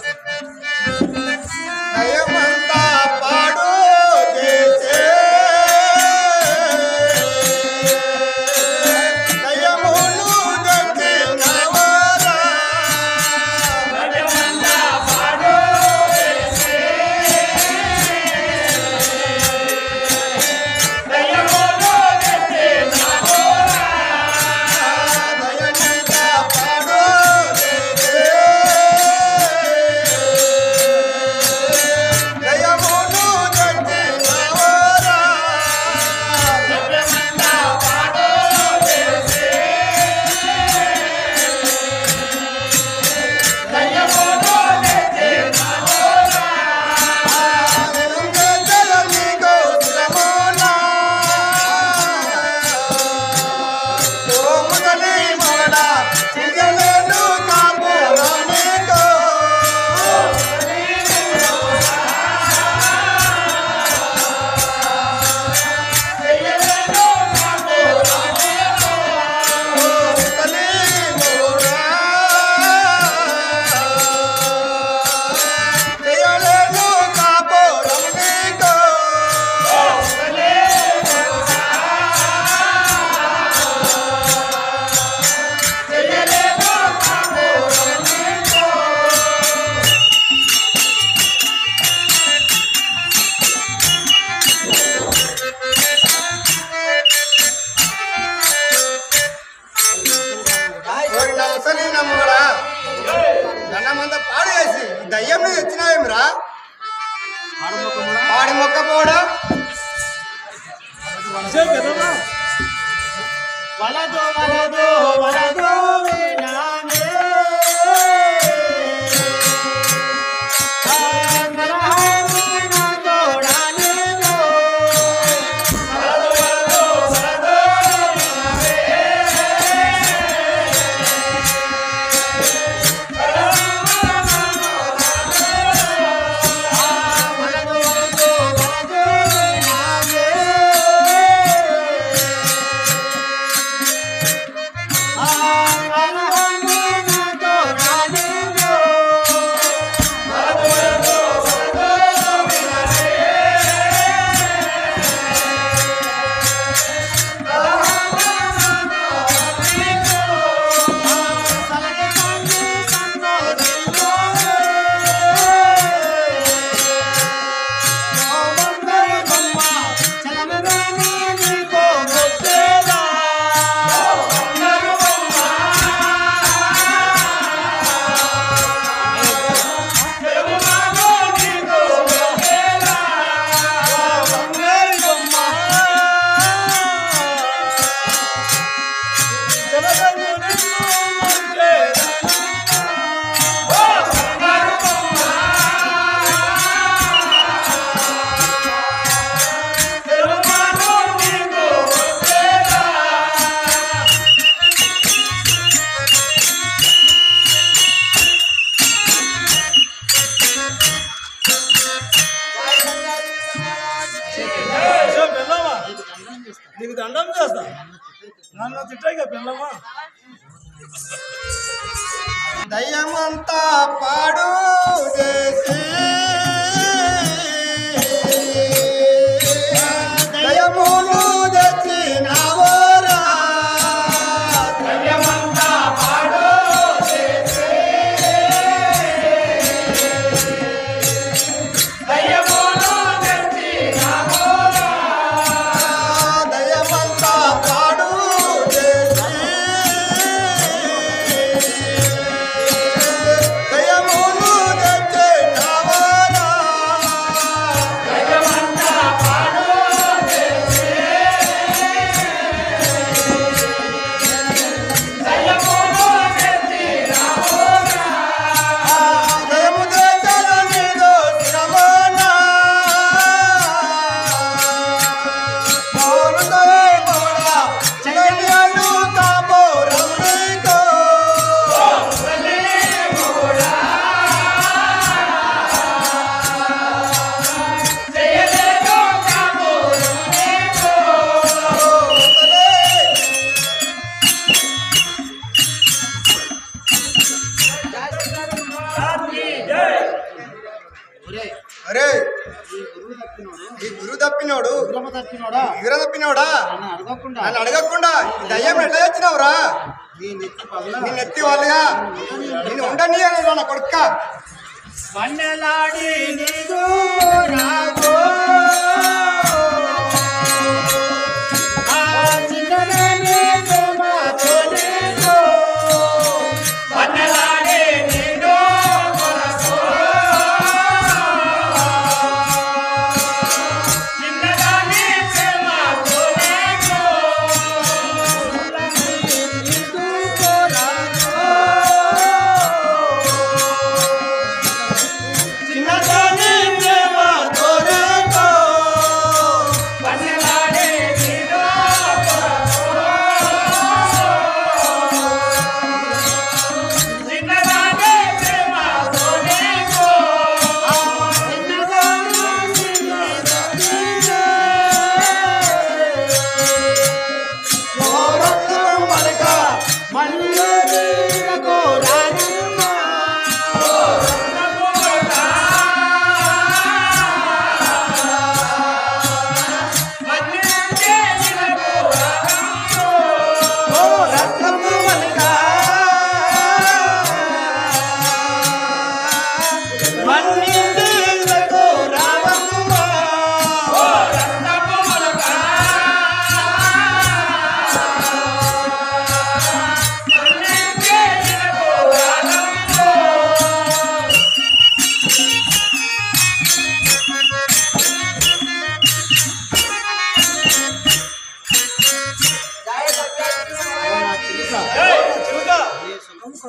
దయమంతా పాడు చేసే వాడి మొక్క పోడా
వలదో వలదో వలదో వినామే
నీకు దండం చేస్తా నన్ను తిట్టాయిగా పిల్లమ్మా
దయ్యమంతా పాడు చేసి దయ్యములు తెచ్చినావోరా దయ్యమంతా పాడు చేసి దయ్యములు తెచ్చినావోరా దయ్యమంతా పాడు చేసి దయ్యములు తెచ్చినావోరా దయ్యమంతా పాడు చేసి దయ్యములు తెచ్చినావోరా దయ్యము తెచ్చను నీలో శ్రమనా మౌనదే మౌనా చైన్యను కాపోరం నీకో మౌనదే మౌనా చైన్యను కాపోరం నీకో మౌనదే అరే ఈ గురువు తప్పినోడు
విగ్రహం తప్పినోడా
విగ్ర తప్పినోడా
నన్ను అడగకుండా
నన్ను అడగకుండా ఈ దయ్యం ఎట్లా తెచ్చినావురా
నీ నెత్తి పగల
నీ నెత్తి వాళ్ళుగా నేను ఉండని నా కొడుక్క
వన్నెలాడి నీదు రాగో ఆ చిన్ననే ప్రేమతో నీకు వన్నెలాడి నీదు కొరకు చిన్నదాని ప్రేమతో నీకు నీదు కొరకు చిన్నదాని ప్రేమ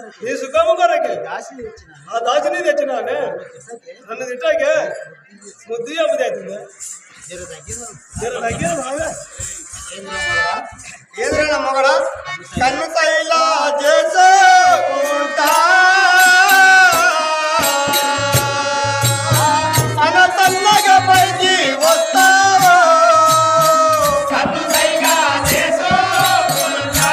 నీ సుఖము కొరకే ఆ దాచిని తెచ్చినానే నన్ను తిట్టాకే ముద్దు చెప్పది అవుతుంది జర దగ్గర బాగా
ఏదైనా మొగడా కన్ను సైలా చేసుకుంటా అన సన్నగా పైకి వస్తావా కన్ను సైగా చేసుకుంటా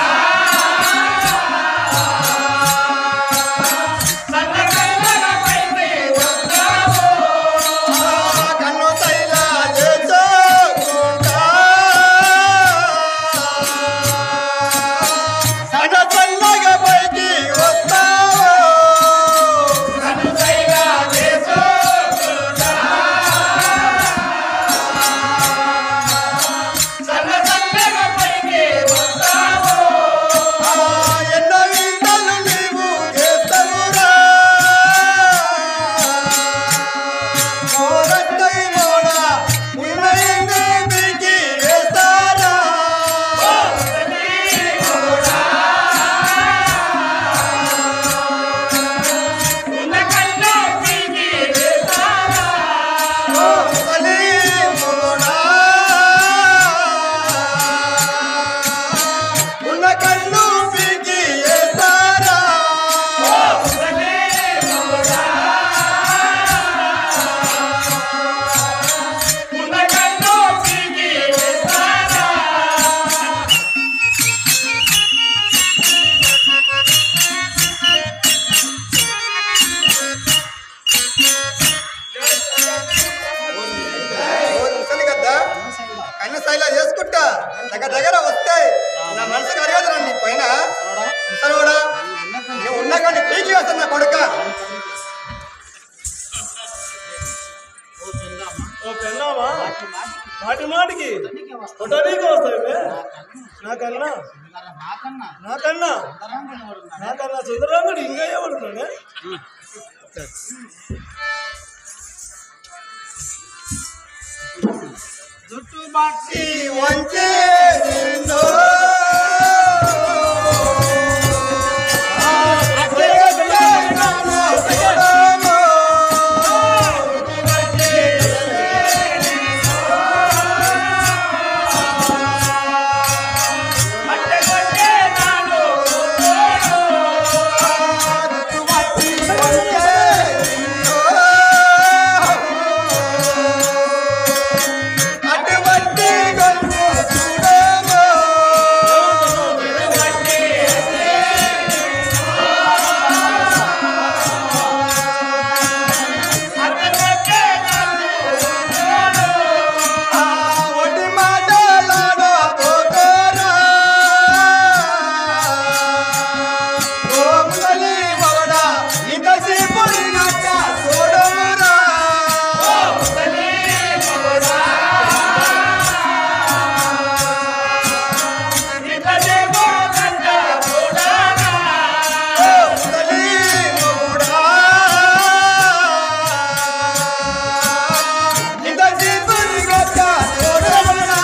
సన్నగా పైకి వస్తావా కన్ను సైలా చేసుకుంటా అన సన్నగా పైకి వస్తావా కన్ను సైగా చేసుకుంటా సన్న సన్నగా పైకి వస్తావా ఎన్నో వింతలు నీవు చేస్తావురా మోరట్టై మోడా ఉన్నయింది పీకి వేస్తారా ఉన్న కల్లో పీకి వేస్తారా ముసలి మోడా ఉన్న కళ్ళు పీకి వేస్తారా ముసలి మోడా ఉన్న కళ్ళు పీకి వేస్తారా ఓ ముసలి గద్ద కన్ను సైలా చేసుకుంటా దగ్గర దగ్గర వస్తే నా మనసుకు అరగదు నీ పైన ముసలోడా నువ్వు ఉన్నా కానీ పీకి వేస్తాను నా కొడుక
ఓ పెన్నామా మాటి మాటికి కొట్టడానికి వస్తాయి నాకన్నా నాకన్నా నాకన్నా సుందరాంగుడు ఇంకా ఏమంటున్నానే
చుట్టుబాటి వంచే నిన్ను అటువంటి గొంతు చూడమో ఒడి మాటలాడో పోకోరా ఓ ముసలి మగడా ఇంతసి పురినట్ట చూడమురా ముసలి మగుడా ఇంతసి పురినట్ట చూడమురా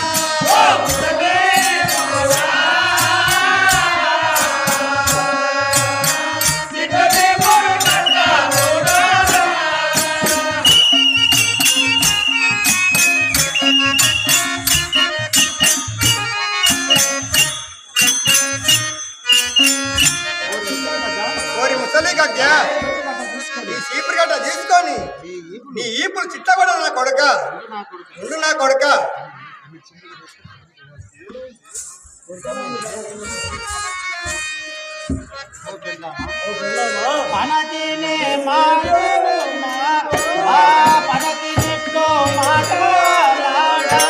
ఓరి ముసలి గడ్డ ఈ చీపురు గడ్డ తీసుకొని నీ ఈపులు చిట్టగొడ నా కొడుక ముందు నా కొడుక
ఓ పెన్నామా
పనతిని మాటలు మా- ఆ పనతినిట్లో మాటలాడా.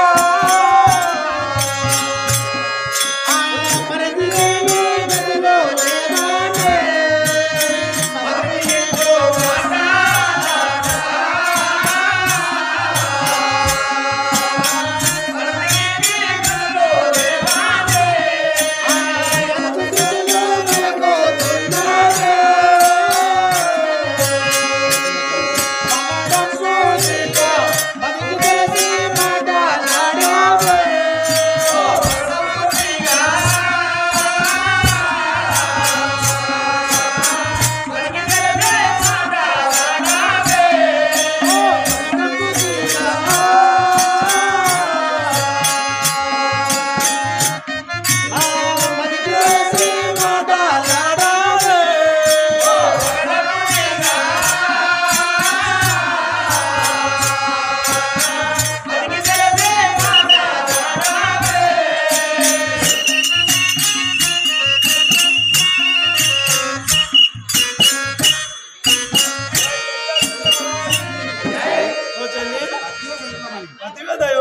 ఆ పనతిని గదిలో లేవాడే. పనతినిట్లో మాటలాడా. పనతిని గదిలో లేవాడే. ఆ ఎత్తుకులో మనకు తున్నాడే.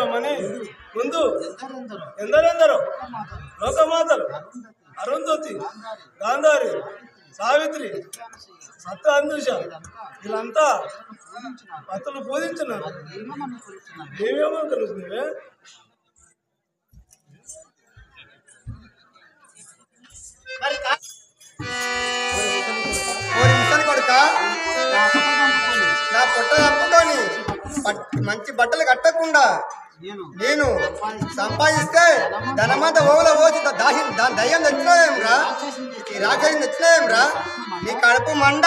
రమ్మని ముందు ఎందరెందరో లోకమాతలు అరుంధతి, గాంధారి, సావిత్రి, సత్యాంధుష వీళ్ళంతా భర్తలు పూజించున్నారు. నీవేమో తెలుసుకున్నావే?
ఓరి ముసలి కొడుక, నా పొట్ట తప్పుకొని మంచి బట్టలు కట్టకుండా నేను సంపాదిస్తే ధనమంతా ఓవులో పోసి దాసి దాని దయ్యం తెచ్చినావేమ్రా, ఈ రాక్షసం తెచ్చినావేమ్రా, నీ కడుపు మండ.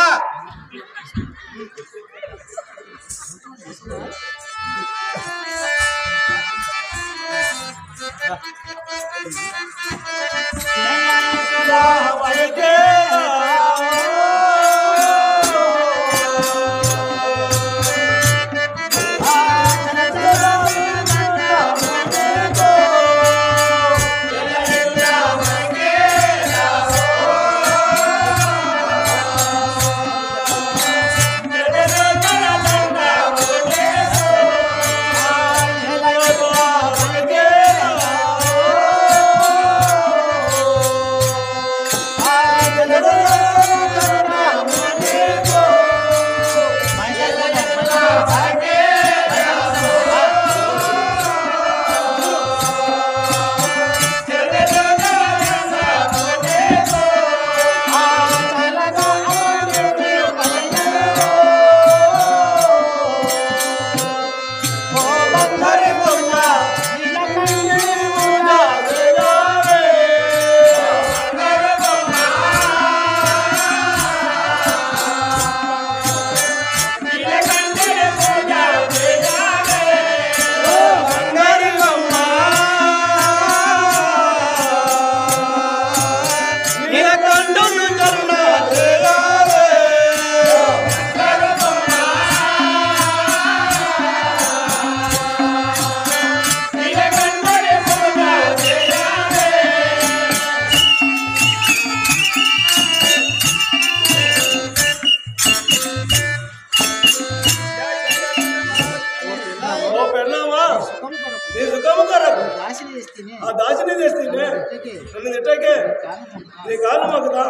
ఆ దాసిని తెస్తేనే నన్ను తిట్టాకే నీ కాలు మాకుదా.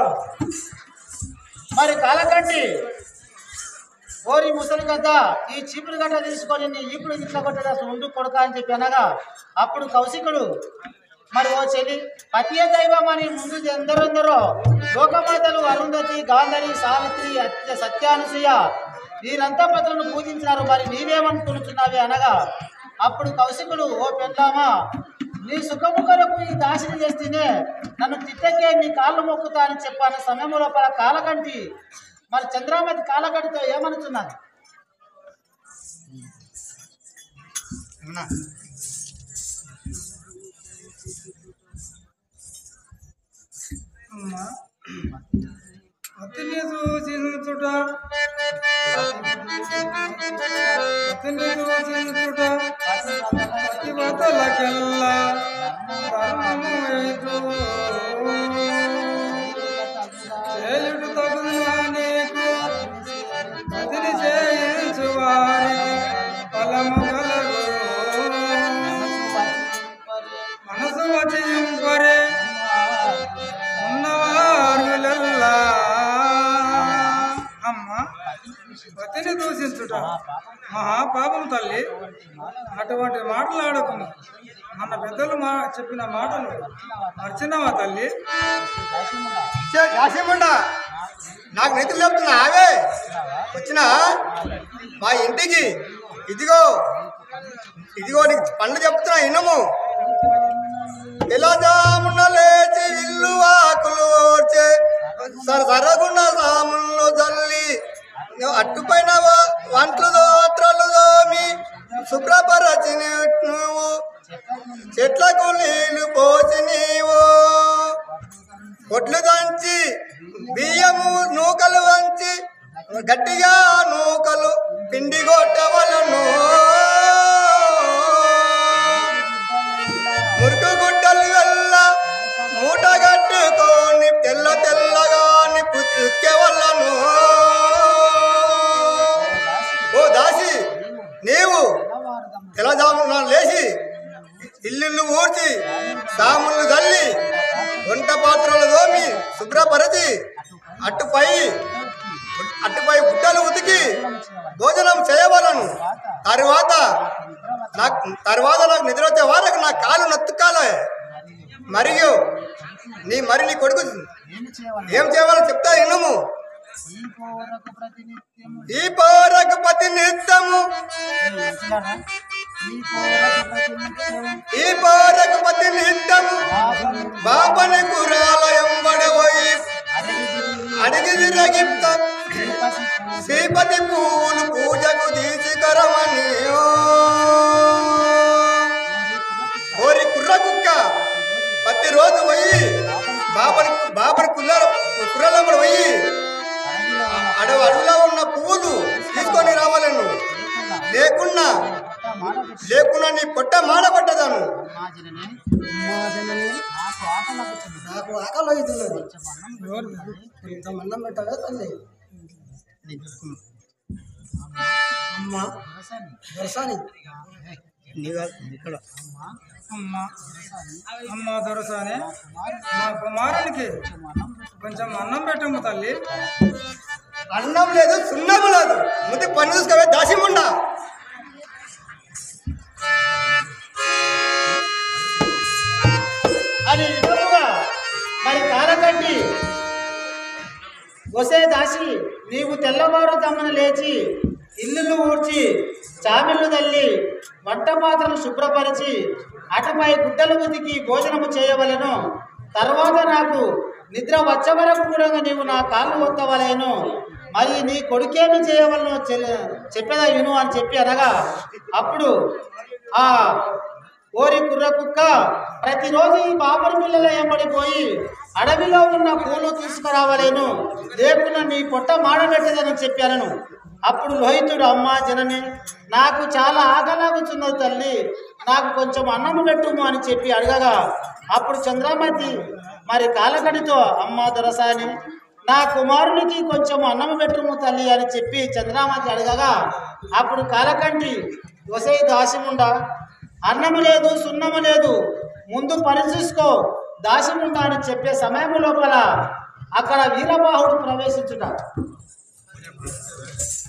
మరి కాలకంటి ఓరి ముసలి గద్ద ఈ చీపురు గడ్డ తీసుకొని నీ ఇప్పుడు ఇట్లా కొట్టేది అసలు ఉండు కొడక అని చెప్పి అనగా అప్పుడు కౌశికుడు మరి ఓ చెల్లి పతియ దైవం అని ముందు ఎందరెందరో లోకమాతలు అరుంధతి, గాంధారి, సావిత్రి, అత్య సత్యానుసూయ వీరంతా పతులను పూజించినారు, మరి నీవేమనుకుంటున్నావే అనగా అప్పుడు కౌశికుడు ఓ పెళ్ళామా నీ సుఖము కొరకు ఈ దాసిని చేస్తేనే నన్ను తిట్టకే నీ కాళ్ళు మొక్కుతా అని చెప్పాను సమయం లోపల కాలకంటి మరి చంద్రామతి కాలకంటితో ఏమనుతున్నది?
అతిని చూసించుట అతిని చూసించుట అతివతలకెల్లా ధర్మము వైదు చేయుడు తగునా నీకు అతిని చేయించు వారికి ఫలము కలగు మనసు వచింపరే ఉన్నవారులల్లా. అమ్మ పతిని దూషించుట మహాపాపం తల్లి, అటువంటి మాటలు ఆడకుండా మన పెద్దలు మా చెప్పిన మాటలు మర్చినవా తల్లి?
కాసేముండా నాకు నెత్తులు చెప్తున్నా అవే వచ్చిన మా ఇంటికి ఇదిగో ఇదిగో నీకు పండు చెప్తున్నా ఇన్నము. తెల్లజామున లేచి ఇల్లు ఆకులు ఓర్చే సర సరగుండ సాములు జల్లి అట్టుపైన వంటలు దోత్రలు దోమి శుభ్రపరచి నువ్వు చెట్లకు నీళ్లు పోసి నీవు కొట్లు దంచి బియ్యము నూకలు వంచి గట్టిగా నూకలు పిండి కొట్టవలను మురుకు గుడ్డలు వెళ్ళ మూట కట్టుకొని తెల్ల తెల్లగాని ఉతికేవలను. ఓ దాసి నీవు తెల్లజామున లేచి ఇల్లు ఊడ్చి సాములు తల్లి వంట పాత్రలు తోమి శుభ్రపరిచి అట్టుపై అట్టుపై గుడ్డలు ఉతికి భోజనం చేయవలను. తరువాత నాకు తర్వాత నాకు నిద్ర వచ్చే వారికి నా కాలు నొత్తుకాలే. మరియు నీ మరి నీ కొడుకు ఏం చేయాలో చెప్తా వినుము. ఈ పౌరకు ప్రతి నిత్యము ఈ పౌరకు ప్రతి నిత్యము బాబని కురాలయం పడబోయి అడిగి తిరగిప్త శ్రీపతి పూలు పూజకు తీసుకరమని ఓరి కుర్ర కుక్క ప్రతిరోజు పోయి బాబని బాబని కుల్ల కుర్రలమ్మడు పోయి అడవి అడవిలో ఉన్న పువ్వులు తీసుకొని రావాలను. లేకున్నా లేకున్నా నీ పొట్ట మాడబడ్డదాను.
నాకు ఆకలి అవుతున్నది. అన్నం పెట్టాలి తల్లి. అమ్మ దొరసాని
అమ్మ అమ్మ దొరసానే నా కుమారునికి కొంచెం అన్నం పెట్టము తల్లి.
అన్నం లేదు సున్నము లేదు. ముందు పని చూసుకోవే దాసిముండా.
అని విధముగా మరి కాలకండి వసే దాసి నీవు తెల్లవారు తమ్మను లేచి ఇల్లులు ఊడ్చి చామిళ్ళు తల్లి వంట పాత్రలు శుభ్రపరిచి అటుపై గుడ్డలు ఉతికి భోజనము చేయవలెను. తర్వాత నాకు నిద్ర వచ్చే వరకు కూడా నీవు నా కాళ్ళు ఒత్తవలేను. మరి నీ కొడుకేమి చేయవలను చెప్పేదా విను అని చెప్పి అనగా అప్పుడు ఆ ఓరి కుర్ర కుక్క ప్రతిరోజు ఈ బాబరి పిల్లల ఎంబడిపోయి అడవిలో ఉన్న పూలు తీసుకురావలేను. లేకున్నా నీ పొట్ట మాడబెట్టదని చెప్పాను. అప్పుడు లోహితుడు అమ్మ జనని నాకు చాలా ఆకలాగుతున్నది తల్లి, నాకు కొంచెం అన్నము పెట్టుము అని చెప్పి అడగగా అప్పుడు చంద్రమతి మరి కాలకడితో అమ్మ దొరసాని నా కుమారునికి కొంచెం అన్నము పెట్టుము తల్లి అని చెప్పి చంద్రమతి అడగగా అప్పుడు కాలకంటి వసై దాసిముండా అన్నము లేదు సున్నము లేదు, ముందు పని చూసుకో దాసిముండా అని చెప్పే సమయం లోపల అక్కడ వీరబాహుడు ప్రవేశించుట.